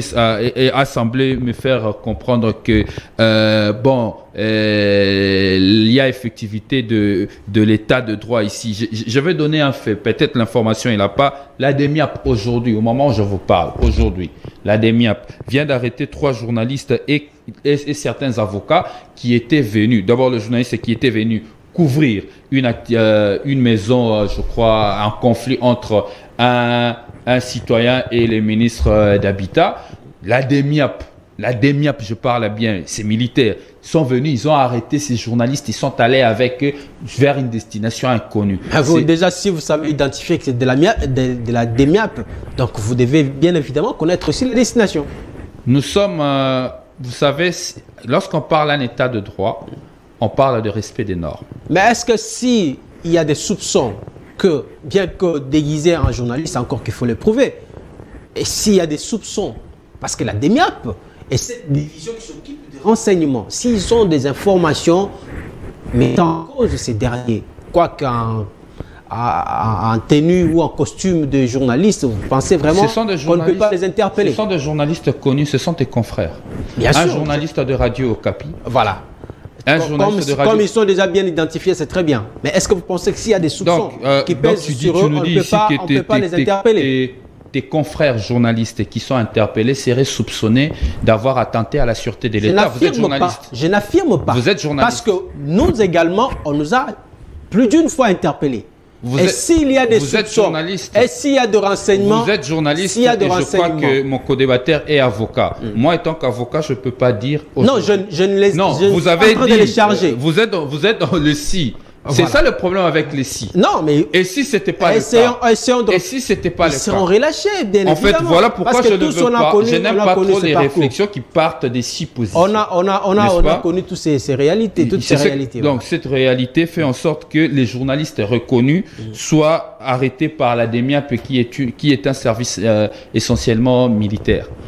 a semblé me faire comprendre que, euh, bon, euh, il y a effectivité de, de l'état de droit ici. Je, je vais donner un fait, peut-être l'information il n'a pas. La DEMIAP aujourd'hui, au moment où je vous parle, aujourd'hui, la DEMIAP vient d'arrêter trois journalistes et, et, et certains avocats qui étaient venus. D'abord, le journaliste qui était venu couvrir une, euh, une maison, euh, je crois, un conflit entre un, un citoyen et les ministres euh, d'Habitat. La DEMIAP, la DEMIAP, je parle bien, ces militaires sont venus, ils ont arrêté ces journalistes, ils sont allés avec eux vers une destination inconnue. Vous, déjà, si vous savez identifier que c'est de la, de, de la DEMIAP, donc vous devez bien évidemment connaître aussi la destination. Nous sommes, euh, vous savez, lorsqu'on parle d'un état de droit, on parle de respect des normes. Mais est-ce que s'il y a des soupçons que, bien que déguisé en journaliste, encore qu'il faut le prouver, et s'il y a des soupçons, parce que la DEMIAP et cette division qui s'occupe des renseignements, s'ils ont des informations mettant en cause ces derniers, quoi qu'en en tenue ou en costume de journaliste, vous pensez vraiment qu'on ne peut pas les interpeller? Ce sont des journalistes connus, ce sont tes confrères. Bien Un sûr, journaliste de radio au Capi. Voilà. Un comme, journaliste de radio. Comme ils sont déjà bien identifiés, c'est très bien. Mais est-ce que vous pensez que s'il y a des soupçons donc, euh, qui pèsent donc, sur dis, eux, on ne peut pas, on peut pas les interpeller? Tes confrères journalistes qui sont interpellés seraient soupçonnés d'avoir attenté à la sûreté de l'État. Vous êtes journaliste. Pas, je n'affirme pas. Vous êtes journaliste. Parce que nous également, on nous a plus d'une fois interpellés. Vous et s'il y a des vous soupçons, êtes journaliste, et s'il y a de renseignements, vous êtes journaliste y a de et je crois que mon co-débatteur est avocat. Mm. Moi, étant qu'avocat, je ne peux pas dire... Non, je, je ne les non, je vous avez pas en train dit, de les charger. Vous êtes dans, vous êtes dans le si. C'est voilà. Ça le problème avec les si. Non, mais... Et si c'était pas essayons, le cas essayons de... Et si c'était pas ils le seront cas relâchés, bien en évidemment. En fait, voilà pourquoi je ne veux pas... Connu, je n'aime pas trop les parcours. réflexions qui partent des suppositions. On a, on a, on a, on a connu toutes ces, ces réalités, toutes ces réalités. Donc, voilà. Cette réalité fait en sorte que les journalistes reconnus mmh. soient arrêtés par la DEMIAP qui est, qui est un service euh, essentiellement militaire. Mmh.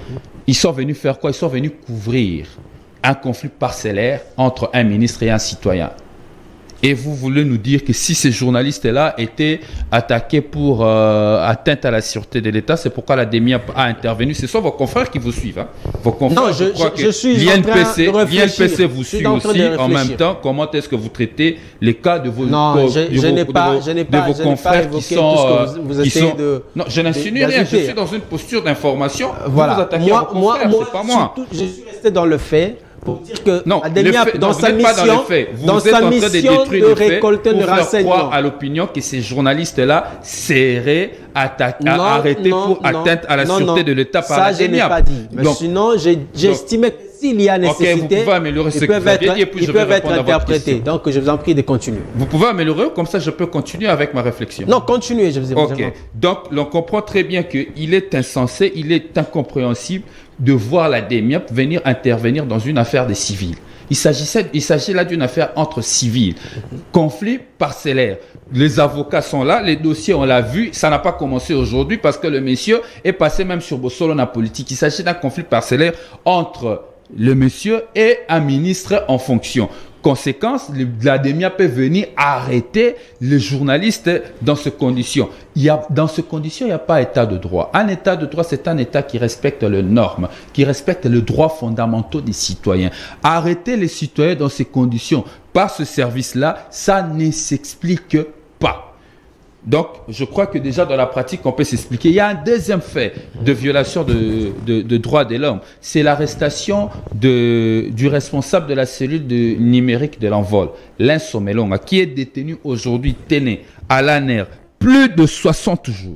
Ils sont venus faire quoi? Ils sont venus couvrir un conflit parcellaire entre un ministre et un citoyen. Et vous voulez nous dire que si ces journalistes-là étaient attaqués pour euh, atteinte à la sûreté de l'État, c'est pourquoi la D M I A a intervenu. Ce sont vos confrères qui vous suivent. Hein. Vos confrères, non, je, je crois je, que je suis l'I N P C, en train de l'I N P C vous suit aussi en même temps. Comment est-ce que vous traitez les cas de vos non, je, je n'ai pas, de, je n'ai pas, de vos je n'ai confrères pas qui sont, tout ce que vous, vous essayez sont, de. Non, je n'insinue rien. Je suis dans une posture d'information. Voilà. Vous vous attaquez moi, à vos confrères, moi, c'est pas moi. Surtout, je suis resté dans le fait. Pour dire que non, la D M I A, fait, dans non, sa vous mission, pas dans, les faits. Vous dans êtes sa en train mission de, détruire de les faits récolter pour le faire renseignement. croire à l'opinion que ces journalistes-là seraient attaqués, non, arrêtés non, pour non, atteinte à la non, sûreté non. de l'État par la D M I A. Ça, je n'ai pas dit. Mais donc, sinon, j'estimais que s'il y a nécessité, okay, vous pouvez améliorer ce ils peuvent être, et puis ils je peuvent vais être interprétés. Donc, je vous en prie de continuer. Vous pouvez améliorer, comme ça, je peux continuer avec ma réflexion. Non, continuez, je vous ai dit. Ok. Donc, on comprend très bien qu'il est insensé, il est incompréhensible de voir la D M I A venir intervenir dans une affaire des civils. Il s'agissait, il s'agit là d'une affaire entre civils. Conflit parcellaire. Les avocats sont là, les dossiers, on l'a vu, ça n'a pas commencé aujourd'hui parce que le monsieur est passé même sur Bossolona politique. Il s'agit d'un conflit parcellaire entre le monsieur et un ministre en fonction. Conséquence, la D M I A peut venir arrêter les journalistes dans ces conditions. Il y a, dans ces conditions, il n'y a pas état de droit. Un état de droit, c'est un état qui respecte les normes, qui respecte les droits fondamentaux des citoyens. Arrêter les citoyens dans ces conditions par ce service-là, ça ne s'explique pas. Donc, je crois que déjà dans la pratique, on peut s'expliquer. Il y a un deuxième fait de violation de, de, de droits de l'homme. C'est l'arrestation du responsable de la cellule de numérique de l'envol, Lens Omelonga, qui est détenu aujourd'hui, téné, à l'A N R, plus de soixante jours.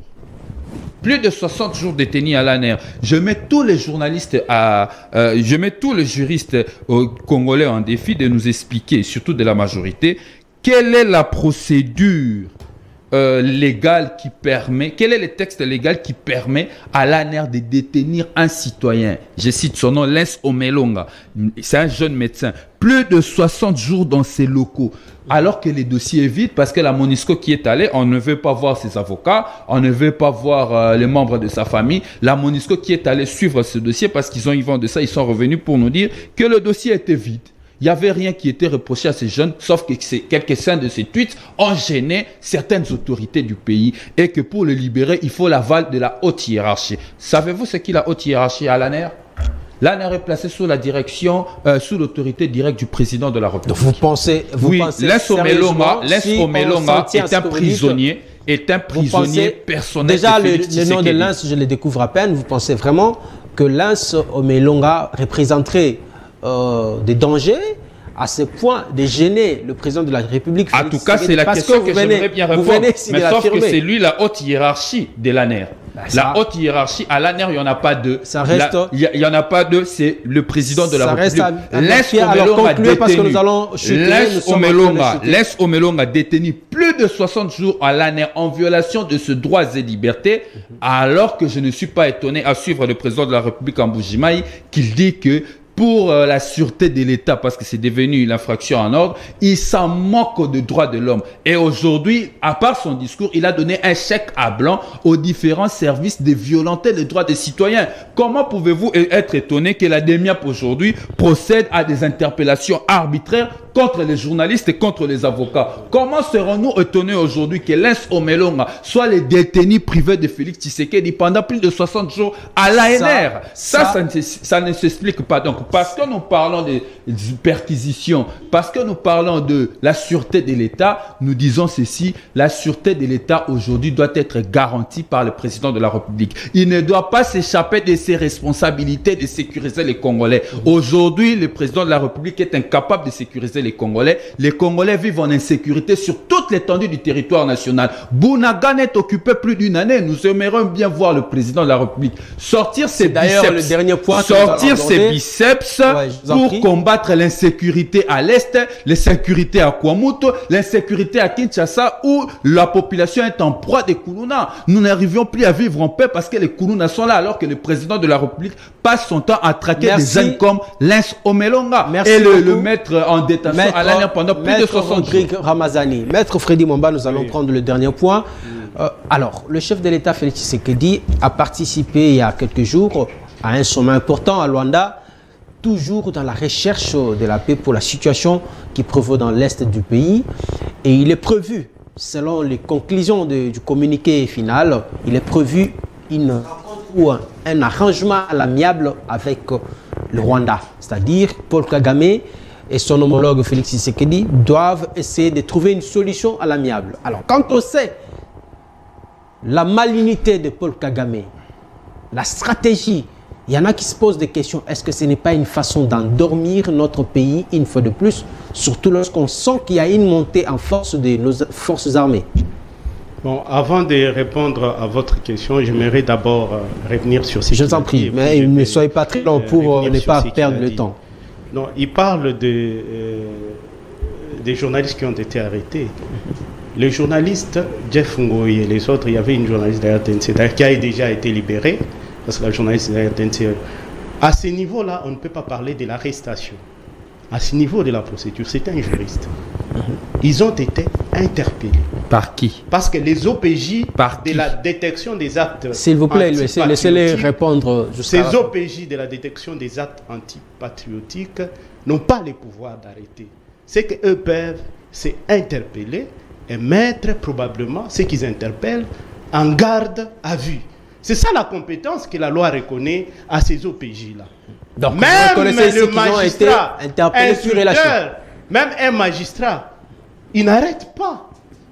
Plus de soixante jours détenus à l'A N R. Je mets tous les journalistes, à, euh, je mets tous les juristes euh, congolais en défi de nous expliquer, surtout de la majorité, quelle est la procédure Euh, légal qui permet, quel est le texte légal qui permet à l'A N R de détenir un citoyen? Je cite son nom, Lens Omelonga. C'est un jeune médecin. Plus de soixante jours dans ses locaux. Alors que les dossiers est vide parce que la MONUSCO qui est allée, on ne veut pas voir ses avocats, on ne veut pas voir euh, les membres de sa famille. La MONUSCO qui est allée suivre ce dossier parce qu'ils ont eu vent de ça, ils sont revenus pour nous dire que le dossier était vide. Il n'y avait rien qui était reproché à ces jeunes, sauf que quelques-uns de ces tweets ont gêné certaines autorités du pays et que pour le libérer, il faut l'aval de la haute hiérarchie. Savez-vous ce qu'est la haute hiérarchie à l'A N R? L'A N R est placé sous la direction, euh, sous l'autorité directe du président de la République. Vous pensez, vous oui, pensez Lens Omelonga, Lens si Omelonga est un prisonnier, est un prisonnier personnel. Déjà, le, le nom de Lens, je le découvre à peine. Vous pensez vraiment que Lens Omelonga représenterait Euh, des dangers à ce point de gêner le président de la République? En tout cas, c'est la question que, que j'aimerais bien répondre. Mais sauf que c'est lui la haute hiérarchie de l'A N R. Ben ça, la haute hiérarchie, à l'A N R, il n'y en a pas deux. Ça reste. Il n'y en a pas deux, c'est le président de la ça République. Laisse Omelonga détenu. Parce que nous allons chuter, Laisse Omelonga, laisse Omelonga détenu plus de soixante jours à l'A N R en violation de ce droit et liberté, mm-hmm. alors que je ne suis pas étonné à suivre le président de la République en Mbuji-Mayi qu'il dit que pour euh, la sûreté de l'État, parce que c'est devenu l'infraction en ordre, il s'en moque des droits de l'homme. Et aujourd'hui, à part son discours, il a donné un chèque à blanc aux différents services de violenter les droits des citoyens. Comment pouvez-vous être étonné que la D M I A aujourd'hui procède à des interpellations arbitraires contre les journalistes et contre les avocats? Comment serons-nous étonnés aujourd'hui que Lens Omelonga soit les détenus privés de Félix Tshisekedi pendant plus de soixante jours à l'A N R? Ça, ça, ça, ça, ça ne s'explique pas. Donc, parce que nous parlons de, de perquisition, parce que nous parlons de la sûreté de l'État, nous disons ceci: la sûreté de l'État aujourd'hui doit être garantie par le président de la République. Il ne doit pas s'échapper de ses responsabilités de sécuriser les Congolais. Aujourd'hui, le président de la République est incapable de sécuriser les Congolais. Les Congolais vivent en insécurité sur toute l'étendue du territoire national. Bounagan est occupé plus d'une année. Nous aimerions bien voir le président de la République sortir ses biceps, le dernier point sortir ses biceps Ouais, pour combattre l'insécurité à l'Est, l'insécurité à Kwamuto, l'insécurité à Kinshasa, où la population est en proie des Koulouna. Nous n'arrivions plus à vivre en paix parce que les Koulouna sont là, alors que le président de la République passe son temps à traquer Merci. des jeunes comme Lens Omelonga Merci et le, le mettre en détention Maître, à l'A N R pendant plus de soixante jours. Ramazani. Maître Freddy Momba, nous allons oui. prendre le dernier point. Oui. Euh, alors, le chef de l'État, Félix Tshisekedi, a participé il y a quelques jours à un sommet important à Luanda, toujours dans la recherche de la paix pour la situation qui prévaut dans l'est du pays. Et il est prévu, selon les conclusions de, du communiqué final, il est prévu une rencontre ou un, un arrangement à l'amiable avec le Rwanda. C'est-à-dire Paul Kagame et son homologue Félix Tshisekedi doivent essayer de trouver une solution à l'amiable. Alors, quand on sait la malignité de Paul Kagame, la stratégie, il y en a qui se posent des questions. Est-ce que ce n'est pas une façon d'endormir notre pays une fois de plus, surtout lorsqu'on sent qu'il y a une montée en force de nos forces armées? Bon, avant de répondre à votre question, j'aimerais d'abord euh, revenir sur ce Je vous en prie, mais ne vais, soyez pas très long pour euh, ne pas perdre le temps. Non, il parle de, euh, des journalistes qui ont été arrêtés. Les journalistes, Jeff Ngoyi et les autres, il y avait une journaliste de R T N C qui a déjà été libérée, parce que la journaliste de R T N C, à ce niveau-là, on ne peut pas parler de l'arrestation. À ce niveau de la procédure, c'était un juriste. Ils ont été interpellés. Par qui? Parce que les O P J Par de la détection des actes... S'il vous plaît, laissez-les répondre. Ces O P J de la détection des actes antipatriotiques n'ont pas le pouvoir d'arrêter. Ce qu'eux peuvent, c'est interpeller et mettre probablement ce qu'ils interpellent en garde à vue. C'est ça la compétence que la loi reconnaît à ces O P J-là. Donc, même le magistrat, instructeur, même un magistrat, il n'arrête pas.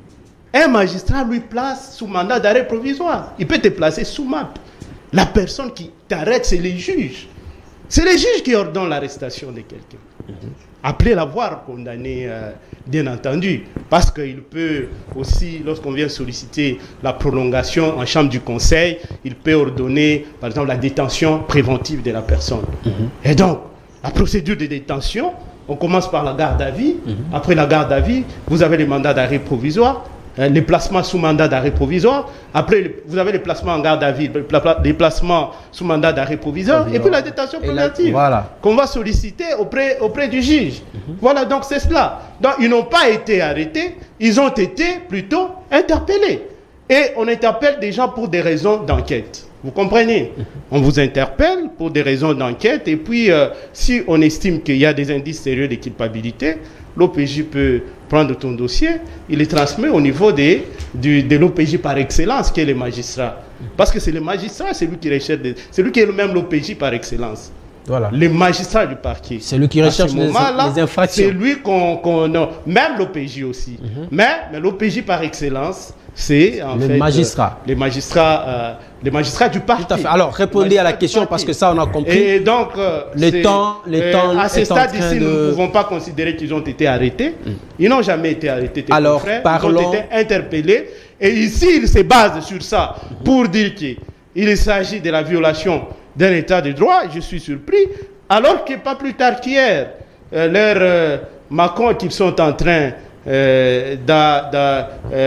Un magistrat lui place sous mandat d'arrêt provisoire. Il peut te placer sous M A P. La personne qui t'arrête, c'est les juges. C'est les juges qui ordonnent l'arrestation de quelqu'un. Mm-hmm. Après l'avoir condamné, euh, bien entendu, parce qu'il peut aussi, lorsqu'on vient solliciter la prolongation en chambre du conseil, il peut ordonner, par exemple, la détention préventive de la personne. Mm-hmm. Et donc, la procédure de détention, on commence par la garde à vue. Mm-hmm. Après la garde à vue, vous avez les mandats d'arrêt provisoire, les placements sous mandat d'arrêt provisoire. Après, vous avez les placements en garde à vue, les placements sous mandat d'arrêt provisoire, et puis la détention préventive voilà. qu'on va solliciter auprès, auprès du juge. Mm-hmm. Voilà, donc c'est cela. Donc, ils n'ont pas été arrêtés, ils ont été plutôt interpellés. Et on interpelle des gens pour des raisons d'enquête. Vous comprenez? On vous interpelle pour des raisons d'enquête, et puis euh, si on estime qu'il y a des indices sérieux de culpabilité, l'O P J peut prendre ton dossier, il les transmet au niveau des, du, de l'O P J par excellence, qui est le magistrat. Parce que c'est le magistrat, c'est lui qui recherche, c'est lui qui est le même l'O P J par excellence. Voilà. Le magistrat du parquet. C'est lui qui recherche les, les infractions. C'est lui qu'on... Qu même l'O P J aussi. Mm-hmm. Mais, mais l'O P J par excellence, c'est en le fait... magistrat. Euh, les magistrats... Euh, les magistrats du parquet. Tout à fait. Alors, répondez à la question parce que ça, on a compris. Et donc, euh, les temps, les temps, à ce stade ici, de... nous ne pouvons pas considérer qu'ils ont été arrêtés. Mm. Ils n'ont jamais été arrêtés. Alors, confrères. parlons... Ils ont été interpellés. Et ici, ils se basent sur ça mm-hmm. pour dire qu'il s'agit de la violation d'un état de droit. Je suis surpris. Alors que pas plus tard qu'hier, euh, leur euh, Macron qu'ils sont en train Euh, da, da,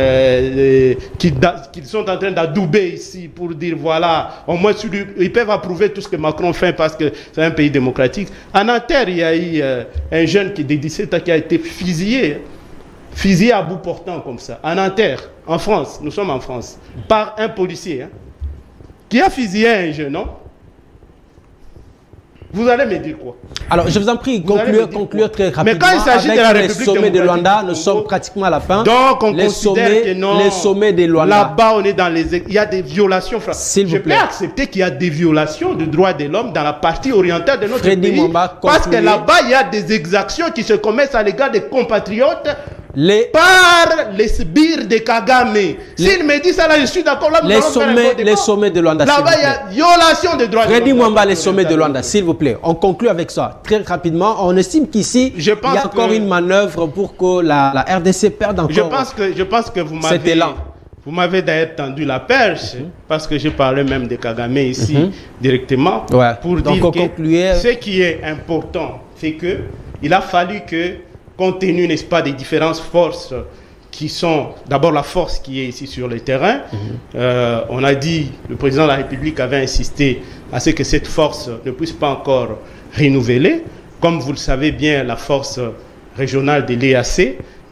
euh, qu'ils qu sont en train d'adouber ici pour dire voilà, au moins ils peuvent approuver tout ce que Macron fait parce que c'est un pays démocratique. En Nanterre, il y a eu euh, un jeune qui, de dix-sept ans qui a été fusillé, fusillé à bout portant comme ça. En Nanterre, en France, nous sommes en France, par un policier hein, qui a fusillé un jeune, non? Vous allez me dire quoi? Alors, je vous en prie, conclure, conclure très rapidement. Mais quand il s'agit de la les République sommets de Luanda, nous Congo, sommes pratiquement à la fin. Donc, on les considère sommets, que non. Les sommets de Luanda. Là-bas, on est dans les... Il y a des violations. S'il vous Je plaît. peux accepter qu'il y a des violations des droits de l'homme dans la partie orientale de notre Freddy pays. Mwamba, parce que là-bas, il y a des exactions qui se commettent à l'égard des compatriotes les... par les sbires de Kagame. S'il me dit ça, là, je suis d'accord. Là, les, sommets, les sommets de Luanda. Là-bas, il y a violation des droits de l'homme. Freddy Mwamba, les sommets de Luanda, s'il vous plaît. On conclut avec ça. Très rapidement, on estime qu'ici, il y a encore que... une manœuvre pour que la, la R D C perde encore. Je pense que, je pense que vous m'avez... Vous m'avez d'ailleurs tendu la perche, mm-hmm. parce que j'ai parlé même de Kagame ici, mm-hmm. directement, ouais. pour Donc, dire que concluer... ce qui est important, c'est que il a fallu que, compte tenu, n'est-ce pas, des différentes forces qui sont, d'abord la force qui est ici sur le terrain, mm-hmm. euh, on a dit, le président de la République avait insisté à ce que cette force ne puisse pas encore renouveler. Comme vous le savez bien, la force régionale de l'E A C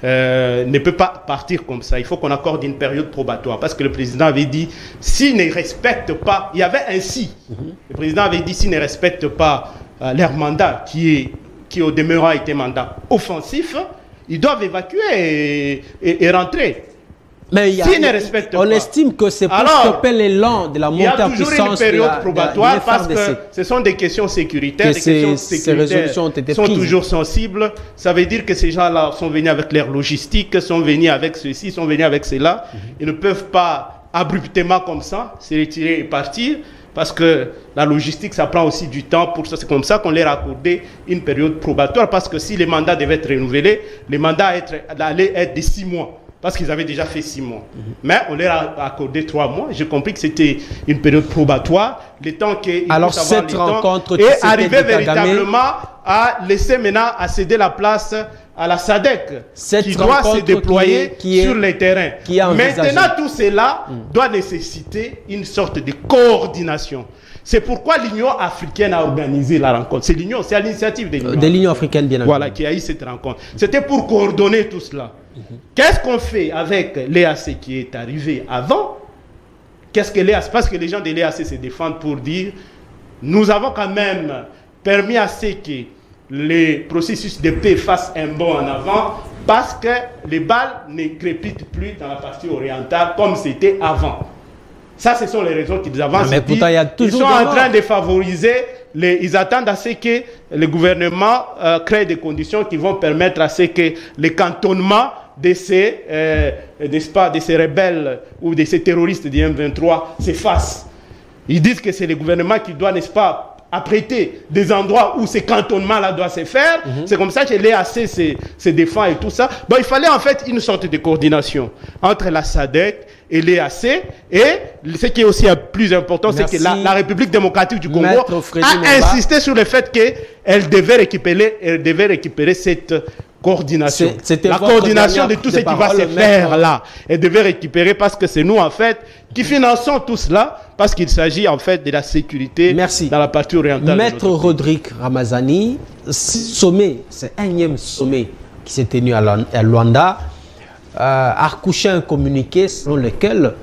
euh, ne peut pas partir comme ça. Il faut qu'on accorde une période probatoire. Parce que le président avait dit, s'ils ne respectent pas, il y avait un si. Mm-hmm. Le président avait dit, s'ils ne respectent pas euh, leur mandat, qui, est, qui au demeurant a été mandat offensif, ils doivent évacuer et, et, et rentrer. Mais il y a, S'ils ne respectent on pas, estime que c'est pour alors, stopper l'élan de la montée en puissance. Il y a toujours une période la, probatoire la, parce que ce sont des questions sécuritaires. Que des ces, questions ces sécuritaires résolutions ont été sont prises. toujours sensibles. Ça veut dire que ces gens-là sont venus avec leur logistique, sont venus avec ceci, sont venus avec cela. Mm-hmm. Ils ne peuvent pas abruptement comme ça se retirer et partir. Parce que la logistique, ça prend aussi du temps. Pour ça, c'est comme ça qu'on leur a accordé une période probatoire. Parce que si les mandats devaient être renouvelés, les mandats allaient être de six mois. Parce qu'ils avaient déjà fait six mois. Mm-hmm. Mais on leur a accordé trois mois. J'ai compris que c'était une période probatoire. Le temps qu'ils Alors cette rencontre et arriver véritablement à laisser maintenant à céder la place à la SADC cette qui doit se déployer qui est, qui est, sur les terrains. Qui maintenant, tout cela mm. doit nécessiter une sorte de coordination. C'est pourquoi l'Union africaine a organisé la rencontre. C'est l'Union, c'est à l'initiative de l'Union. De l'Union africaine, bien Voilà, qui a eu cette rencontre. C'était pour coordonner tout cela. Mm-hmm. Qu'est-ce qu'on fait avec l'E A C qui est arrivé avant? Qu'est-ce que l'E A C? Parce que les gens de l'E A C se défendent pour dire nous avons quand même permis à ce que les processus de paix fassent un bond en avant parce que les balles ne crépitent plus dans la partie orientale comme c'était avant. Ça, ce sont les raisons qu'ils avancent. Mais pourtant, il y a toujours ils sont en train de favoriser, les, ils attendent à ce que le gouvernement euh, crée des conditions qui vont permettre à ce que les cantonnements de ces, euh, n'est-ce pas, de ces rebelles ou de ces terroristes du M vingt-trois s'effacent. Ils disent que c'est le gouvernement qui doit, n'est-ce pas, apprêter des endroits où ces cantonnements-là doivent se faire. Mm-hmm. C'est comme ça que l'E A C se, se défend et tout ça. Bon, il fallait en fait une sorte de coordination entre la SADC et l'E A C. Et ce qui est aussi le plus important, c'est que la, la République démocratique du Congo a insisté sur le fait qu'elle devait récupérer, elle devait récupérer cette coordination. La coordination de tout ce qui va se faire là. Elle devait récupérer parce que c'est nous en fait qui finançons tout cela parce qu'il s'agit en fait de la sécurité Merci. dans la partie orientale. Maître Rodrigue Ramazani, sommet, c'est un énième sommet qui s'est tenu à Luanda, euh, a recouché un communiqué selon lequel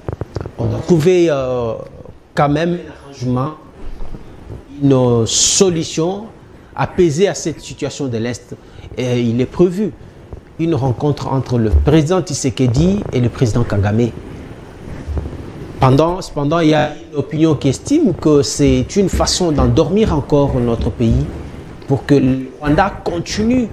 on a trouvé euh, quand même un arrangement, une solution apaisée à cette situation de l'Est. Et il est prévu une rencontre entre le président Tshisekedi et le président Kagame. Pendant, cependant, il y a une opinion qui estime que c'est une façon d'endormir encore notre pays pour que le Rwanda continue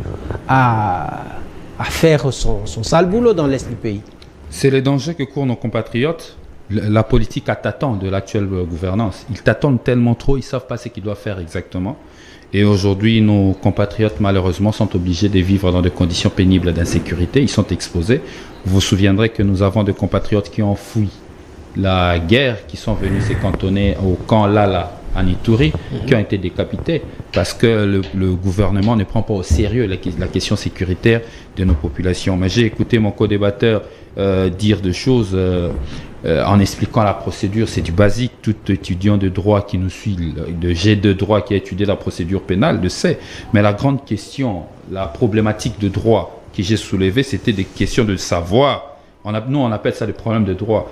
à, à faire son, son sale boulot dans l'Est du pays. C'est le danger que courent nos compatriotes. La politique t'attend de l'actuelle gouvernance. Ils t'attendent tellement trop, ils ne savent pas ce qu'ils doivent faire exactement. Et aujourd'hui, nos compatriotes, malheureusement, sont obligés de vivre dans des conditions pénibles d'insécurité. Ils sont exposés. Vous vous souviendrez que nous avons des compatriotes qui ont fui la guerre, qui sont venus se cantonner au camp Lala, en Ituri, mmh. qui ont été décapités parce que le, le gouvernement ne prend pas au sérieux la, la question sécuritaire de nos populations. Mais j'ai écouté mon co-débatteur euh, dire des choses euh, euh, en expliquant la procédure. C'est du basique. Tout étudiant de droit qui nous suit, de G deux droit qui a étudié la procédure pénale, le sait. Mais la grande question, la problématique de droit que j'ai soulevée, c'était des questions de savoir. On a, nous, on appelle ça le problème de droit.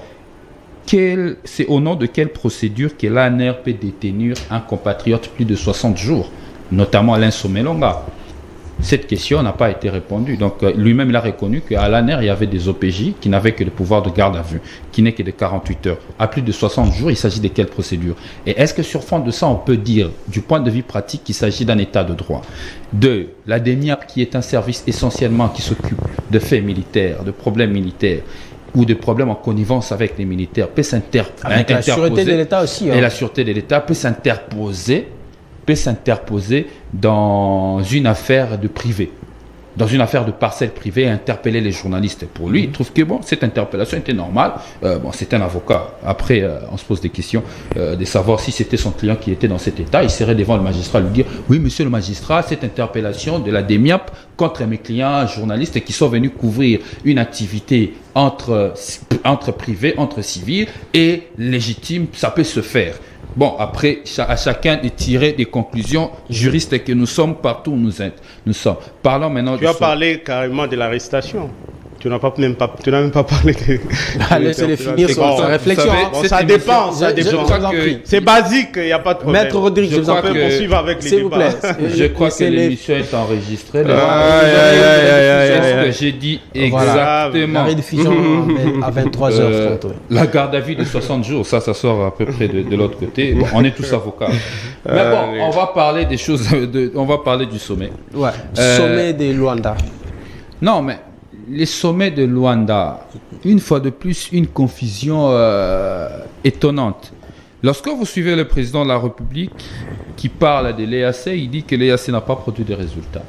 C'est au nom de quelle procédure que l'A N R peut détenir un compatriote plus de soixante jours, notamment Alain Somelonga? Cette question n'a pas été répondue. Donc euh, lui-même il a reconnu qu'à l'A N R il y avait des O P J qui n'avaient que le pouvoir de garde à vue, qui n'est que de quarante-huit heures. À plus de soixante jours, il s'agit de quelle procédure? Et est-ce que sur fond de ça, on peut dire, du point de vue pratique, qu'il s'agit d'un état de droit? Deux, la D N I A P, qui est un service essentiellement qui s'occupe de faits militaires, de problèmes militaires, ou de problèmes en connivence avec les militaires, peut s'interposer. Avec la sûreté de l'État aussi. Hein. Et la sûreté de l'État peut s'interposer, peut s'interposer dans une affaire de privé, dans une affaire de parcelle privée, et interpeller les journalistes. Pour lui, il trouve que bon, cette interpellation était normale. Euh, bon, c'est un avocat. Après, euh, on se pose des questions euh, de savoir si c'était son client qui était dans cet état. Il serait devant le magistrat lui dire « Oui, monsieur le magistrat, cette interpellation de la D M I A P contre mes clients journalistes qui sont venus couvrir une activité entre, entre privés, entre civils et légitime, ça peut se faire. » Bon, après, à chacun de tirer des conclusions. Juristes que nous sommes, partout où nous, êtes, nous sommes. Parlons maintenant... Tu as parlé carrément de l'arrestation. Tu n'as pas même pas, tu n'as même pas parlé de... Laissez-les finir sur bon, sa réflexion. Savez, bon, ça dépend, ça dépend. C'est basique, il n'y a pas de problème. Maître Rodrigue, je, je vous en prie, poursuivre avec les débats. Vous plaît. Je crois que l'émission est enregistrée. C'est ce que j'ai dit exactement. La rediffusion à vingt-trois heures trente. La garde à vue de soixante jours, ça, ça sort à peu près de, de l'autre côté. Bon, on est tous avocats. Mais bon, on va parler des choses, de, on va parler du sommet. Ouais, euh, sommet de Luanda. Non, mais les sommets de Luanda, une fois de plus, une confusion euh, étonnante. Lorsque vous suivez le président de la République qui parle de l'E A C, il dit que l'E A C n'a pas produit de résultats.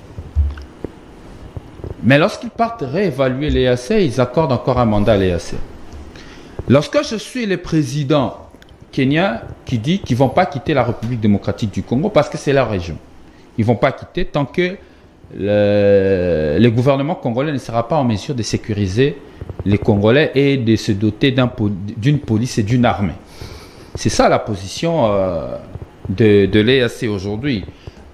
Mais lorsqu'ils partent réévaluer l'E A C, ils accordent encore un mandat à l'E A C. Lorsque je suis le président kenyan qui dit qu'ils ne vont pas quitter la République démocratique du Congo parce que c'est leur région. Ils ne vont pas quitter tant que le, le gouvernement congolais ne sera pas en mesure de sécuriser les Congolais et de se doter d'un, d'une police et d'une armée. C'est ça la position euh, de, de l'E A C aujourd'hui.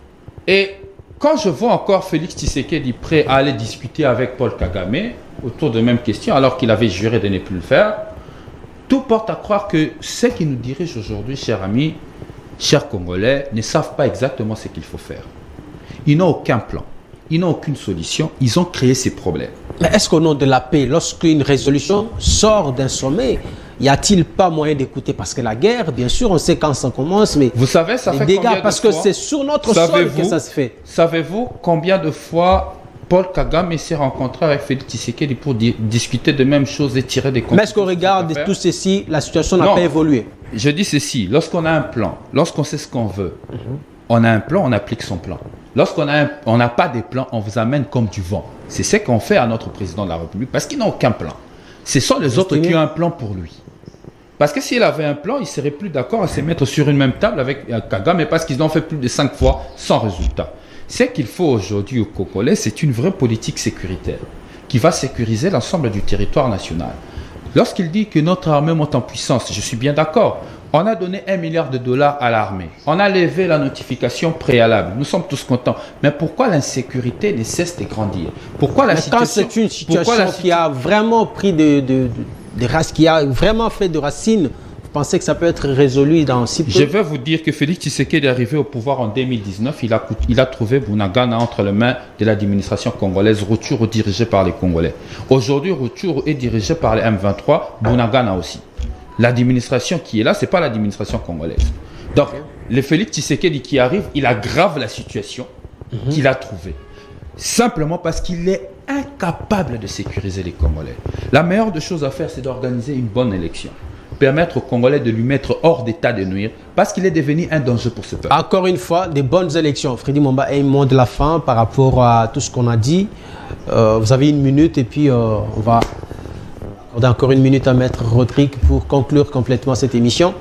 Et quand je vois encore Félix Tshisekedi prêt à aller discuter avec Paul Kagame autour de mêmes questions, alors qu'il avait juré de ne plus le faire, tout porte à croire que ceux qui nous dirigent aujourd'hui, chers amis, chers Congolais, ne savent pas exactement ce qu'il faut faire. Ils n'ont aucun plan, ils n'ont aucune solution, ils ont créé ces problèmes. Mais est-ce qu'au nom de la paix, lorsqu'une résolution sort d'un sommet, y a-t-il pas moyen d'écouter? Parce que la guerre, bien sûr, on sait quand ça commence, mais vous savez, ça fait dégâts, combien de parce fois, que c'est sur notre sol que ça se fait. Savez-vous combien de fois Paul Kagame s'est rencontré avec Félix Tshisekedi pour di discuter de mêmes choses et tirer des conclusions? Mais est-ce qu'on regarde tout ceci, la situation n'a pas évolué? Je dis ceci, lorsqu'on a un plan, lorsqu'on sait ce qu'on veut, mm-hmm. on a un plan, on applique son plan. Lorsqu'on n'a pas de plan, on vous amène comme du vent. C'est ce qu'on fait à notre président de la République, parce qu'il n'a aucun plan. Ce sont les autres qui ont un plan pour lui. Parce que s'il avait un plan, il ne serait plus d'accord à se mettre sur une même table avec Kagame, parce qu'ils l'ont fait plus de cinq fois sans résultat. Ce qu'il faut aujourd'hui au Congolais, c'est une vraie politique sécuritaire qui va sécuriser l'ensemble du territoire national. Lorsqu'il dit que notre armée monte en puissance, je suis bien d'accord. On a donné un milliard de dollars à l'armée. On a levé la notification préalable. Nous sommes tous contents. Mais pourquoi l'insécurité ne cesse de grandir? Pourquoi la situation, quand c'est une situation la, qui a vraiment pris de, de, de, de race, qui a vraiment fait de racines, vous pensez que ça peut être résolu dans si peu? Je vais vous dire que Félix Tshisekedi est arrivé au pouvoir en deux mille dix-neuf. Il a, il a trouvé Bunagana entre les mains de l'administration congolaise. Rutshuru dirigé par les Congolais. Aujourd'hui, Rutshuru est dirigé par les M vingt-trois. Bunagana aussi. L'administration qui est là, ce n'est pas l'administration congolaise. Donc, okay. le Félix Tshisekedi qui arrive, il aggrave la situation mm-hmm. qu'il a trouvée. Simplement parce qu'il est incapable de sécuriser les Congolais. La meilleure des choses à faire, c'est d'organiser une bonne élection. Permettre aux Congolais de lui mettre hors d'état de nuire parce qu'il est devenu un danger pour ce peuple. Encore une fois, des bonnes élections. Freddy Momba est mot de la fin par rapport à tout ce qu'on a dit. Euh, vous avez une minute et puis euh, on va... On a encore une minute à Maître Rodrigue pour conclure complètement cette émission.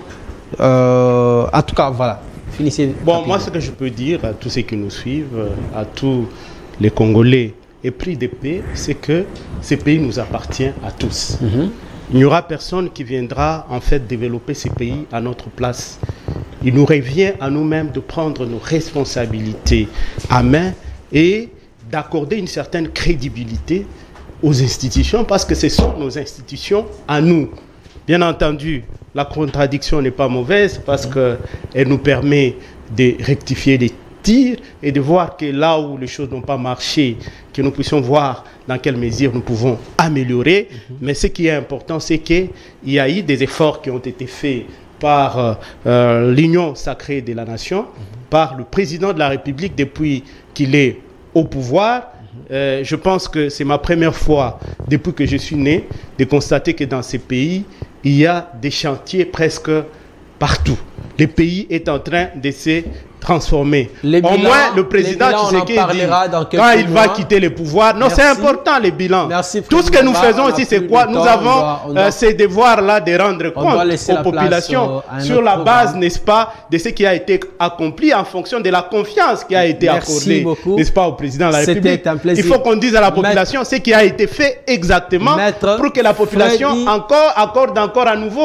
Euh, en tout cas, voilà. Finissez. Bon, rapidement. Moi, ce que je peux dire à tous ceux qui nous suivent, à tous les Congolais épris de paix, c'est que ce pays nous appartient à tous. Mm-hmm. Il n'y aura personne qui viendra en fait développer ces pays à notre place. Il nous revient à nous-mêmes de prendre nos responsabilités à main et d'accorder une certaine crédibilité aux institutions, parce que ce sont nos institutions à nous. Bien entendu, la contradiction n'est pas mauvaise parce qu'elle nous permet de rectifier les tirs et de voir que là où les choses n'ont pas marché, que nous puissions voir dans quelle mesure nous pouvons améliorer. Mm-hmm. Mais ce qui est important, c'est qu'il y a eu des efforts qui ont été faits par euh, l'Union sacrée de la nation, mm-hmm. par le président de la République depuis qu'il est au pouvoir. Euh, je pense que c'est ma première fois, depuis que je suis né, de constater que dans ces pays, il y a des chantiers presque partout. Le pays est en train de se transformer. Les Au bilans, moins, le président Tshisekedi dit, quand il mois. va quitter le pouvoir, non, c'est important les bilans. Merci, Tout ce que nous faisons ici, c'est quoi? Nous avons euh, ces devoirs-là de rendre compte aux populations place, euh, sur la base, n'est-ce pas, de ce qui a été accompli en fonction de la confiance qui a été Merci accordée, n'est-ce pas, au président de la République. Il faut qu'on dise à la population Maître, ce qui a été fait exactement Maître pour que la population Freddy, encore accorde encore à nouveau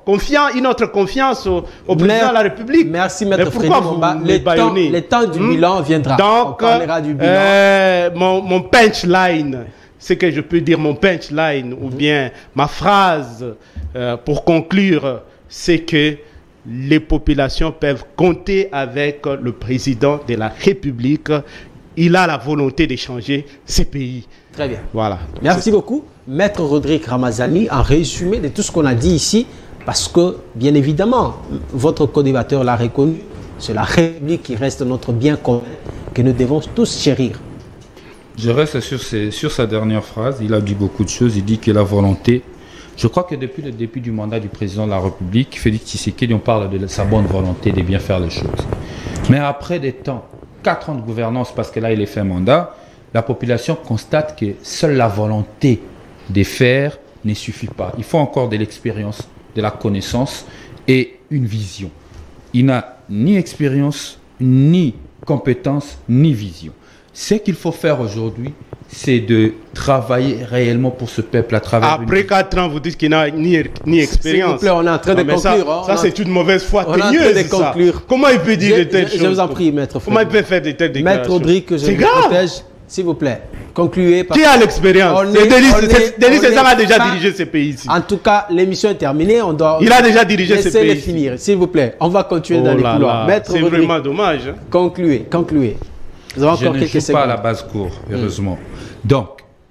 confiant, une autre confiance au, au président de la République. Merci, Maître Frédéric Momba. vous Le temps, le temps du hmm? bilan viendra. Donc, on parlera du bilan. Euh, mon, mon punchline, c'est que je peux dire mon punchline, ou bien ma phrase euh, pour conclure, c'est que les populations peuvent compter avec le président de la République. Il a la volonté de changer ces pays. Très bien. Voilà. Merci beaucoup, Maître Rodrigue Ramazani, en résumé de tout ce qu'on a dit ici, parce que, bien évidemment, votre co-débatteur l'a reconnu, c'est la République qui reste notre bien commun, que nous devons tous chérir. Je reste sur, ses, sur sa dernière phrase. Il a dit beaucoup de choses. Il dit que la volonté... Je crois que depuis le début du mandat du président de la République, Félix Tshisekedi, on parle de sa bonne volonté de bien faire les choses. Mais après des temps, quatre ans de gouvernance, parce que là, il est fait mandat, la population constate que seule la volonté de faire ne suffit pas. Il faut encore de l'expérience, de la connaissance et une vision. Il n'a ni expérience, ni compétence, ni vision. Ce qu'il faut faire aujourd'hui, c'est de travailler réellement pour ce peuple à travers... Après quatre ans, vous dites qu'il n'a ni, ni expérience. S'il vous plaît, on est en train de conclure. Ça, hein, ça c'est une mauvaise foi teigneuse. De conclure. Comment il peut dire je, de telles je, choses? Je vous en prie, Maître Frédéric. Comment il peut faire de telles déclarations? Maître Rodrigue, que je vous protège, s'il vous plaît. Concluez. Qui a l'expérience? Denis César a déjà pas... dirigé ce pays ici. En tout cas, l'émission est terminée. On doit il a déjà dirigé ce pays. Laissez-le finir, s'il vous plaît. On va continuer oh dans les couloirs. C'est vraiment dommage. Hein? Concluez, concluez. Nous avons encore Je ne joue secondes. Pas à la base cour, heureusement. Mm. Donc,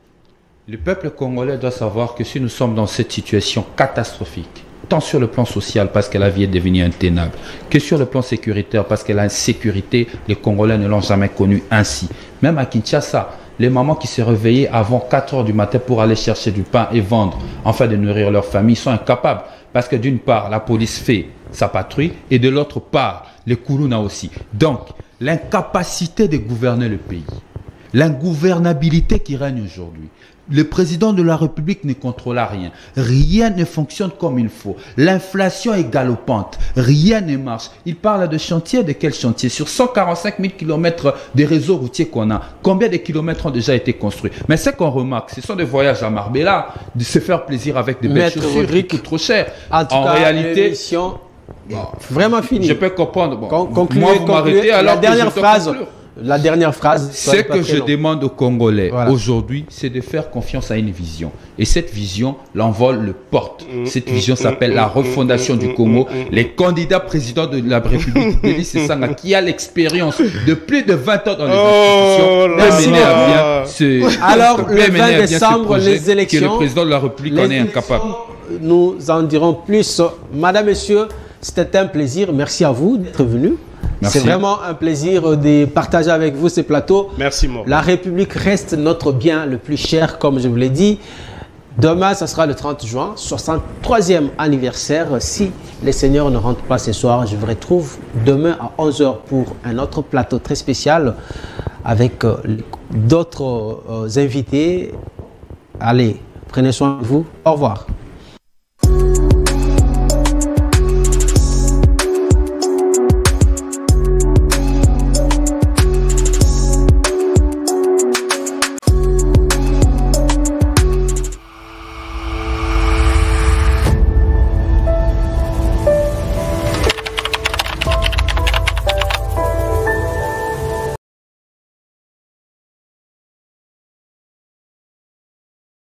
le peuple congolais doit savoir que si nous sommes dans cette situation catastrophique, tant sur le plan social parce que la vie est devenue intenable, que sur le plan sécuritaire parce que l'insécurité, les Congolais ne l'ont jamais connue ainsi. Même à Kinshasa, les mamans qui se réveillaient avant quatre heures du matin pour aller chercher du pain et vendre, afin de nourrir leur famille, sont incapables. Parce que d'une part, la police fait sa patrouille et de l'autre part, les Koulouna aussi. Donc, l'incapacité de gouverner le pays, l'ingouvernabilité qui règne aujourd'hui. Le président de la République ne contrôle rien. Rien ne fonctionne comme il faut. L'inflation est galopante. Rien ne marche. Il parle de chantier. De quel chantier? Sur cent quarante-cinq mille kilomètres de réseaux routiers qu'on a, combien de kilomètres ont déjà été construits? Mais ce qu'on remarque, ce sont des voyages à Marbella, de se faire plaisir avec des belles chaussures qui coûtent trop cher. En, tout en cas, réalité... Bon, vraiment fini. Je peux comprendre. Bon, Con concluez, moi, vous m'arrêtez alors la dernière que phrase. La dernière phrase. Ce que je long. demande aux Congolais voilà. aujourd'hui, c'est de faire confiance à une vision. Et cette vision, l'envol le porte. Cette vision s'appelle la refondation du Congo. Les candidats présidents de la République, Denis Sessanga, qui a l'expérience de plus de vingt ans dans les oh institutions, peut mener à bien ce, alors, le vingt décembre, les élections. Que le président de la République en est incapable. Nous en dirons plus. Madame, Messieurs, c'était un plaisir. Merci à vous d'être venus. C'est vraiment un plaisir de partager avec vous ces plateaux. Merci, moi. La République reste notre bien le plus cher, comme je vous l'ai dit. Demain, ce sera le trente juin, soixante-troisième anniversaire. Si les seigneurs ne rentrent pas ce soir, je vous retrouve demain à onze heures pour un autre plateau très spécial avec euh, d'autres euh, invités. Allez, prenez soin de vous. Au revoir.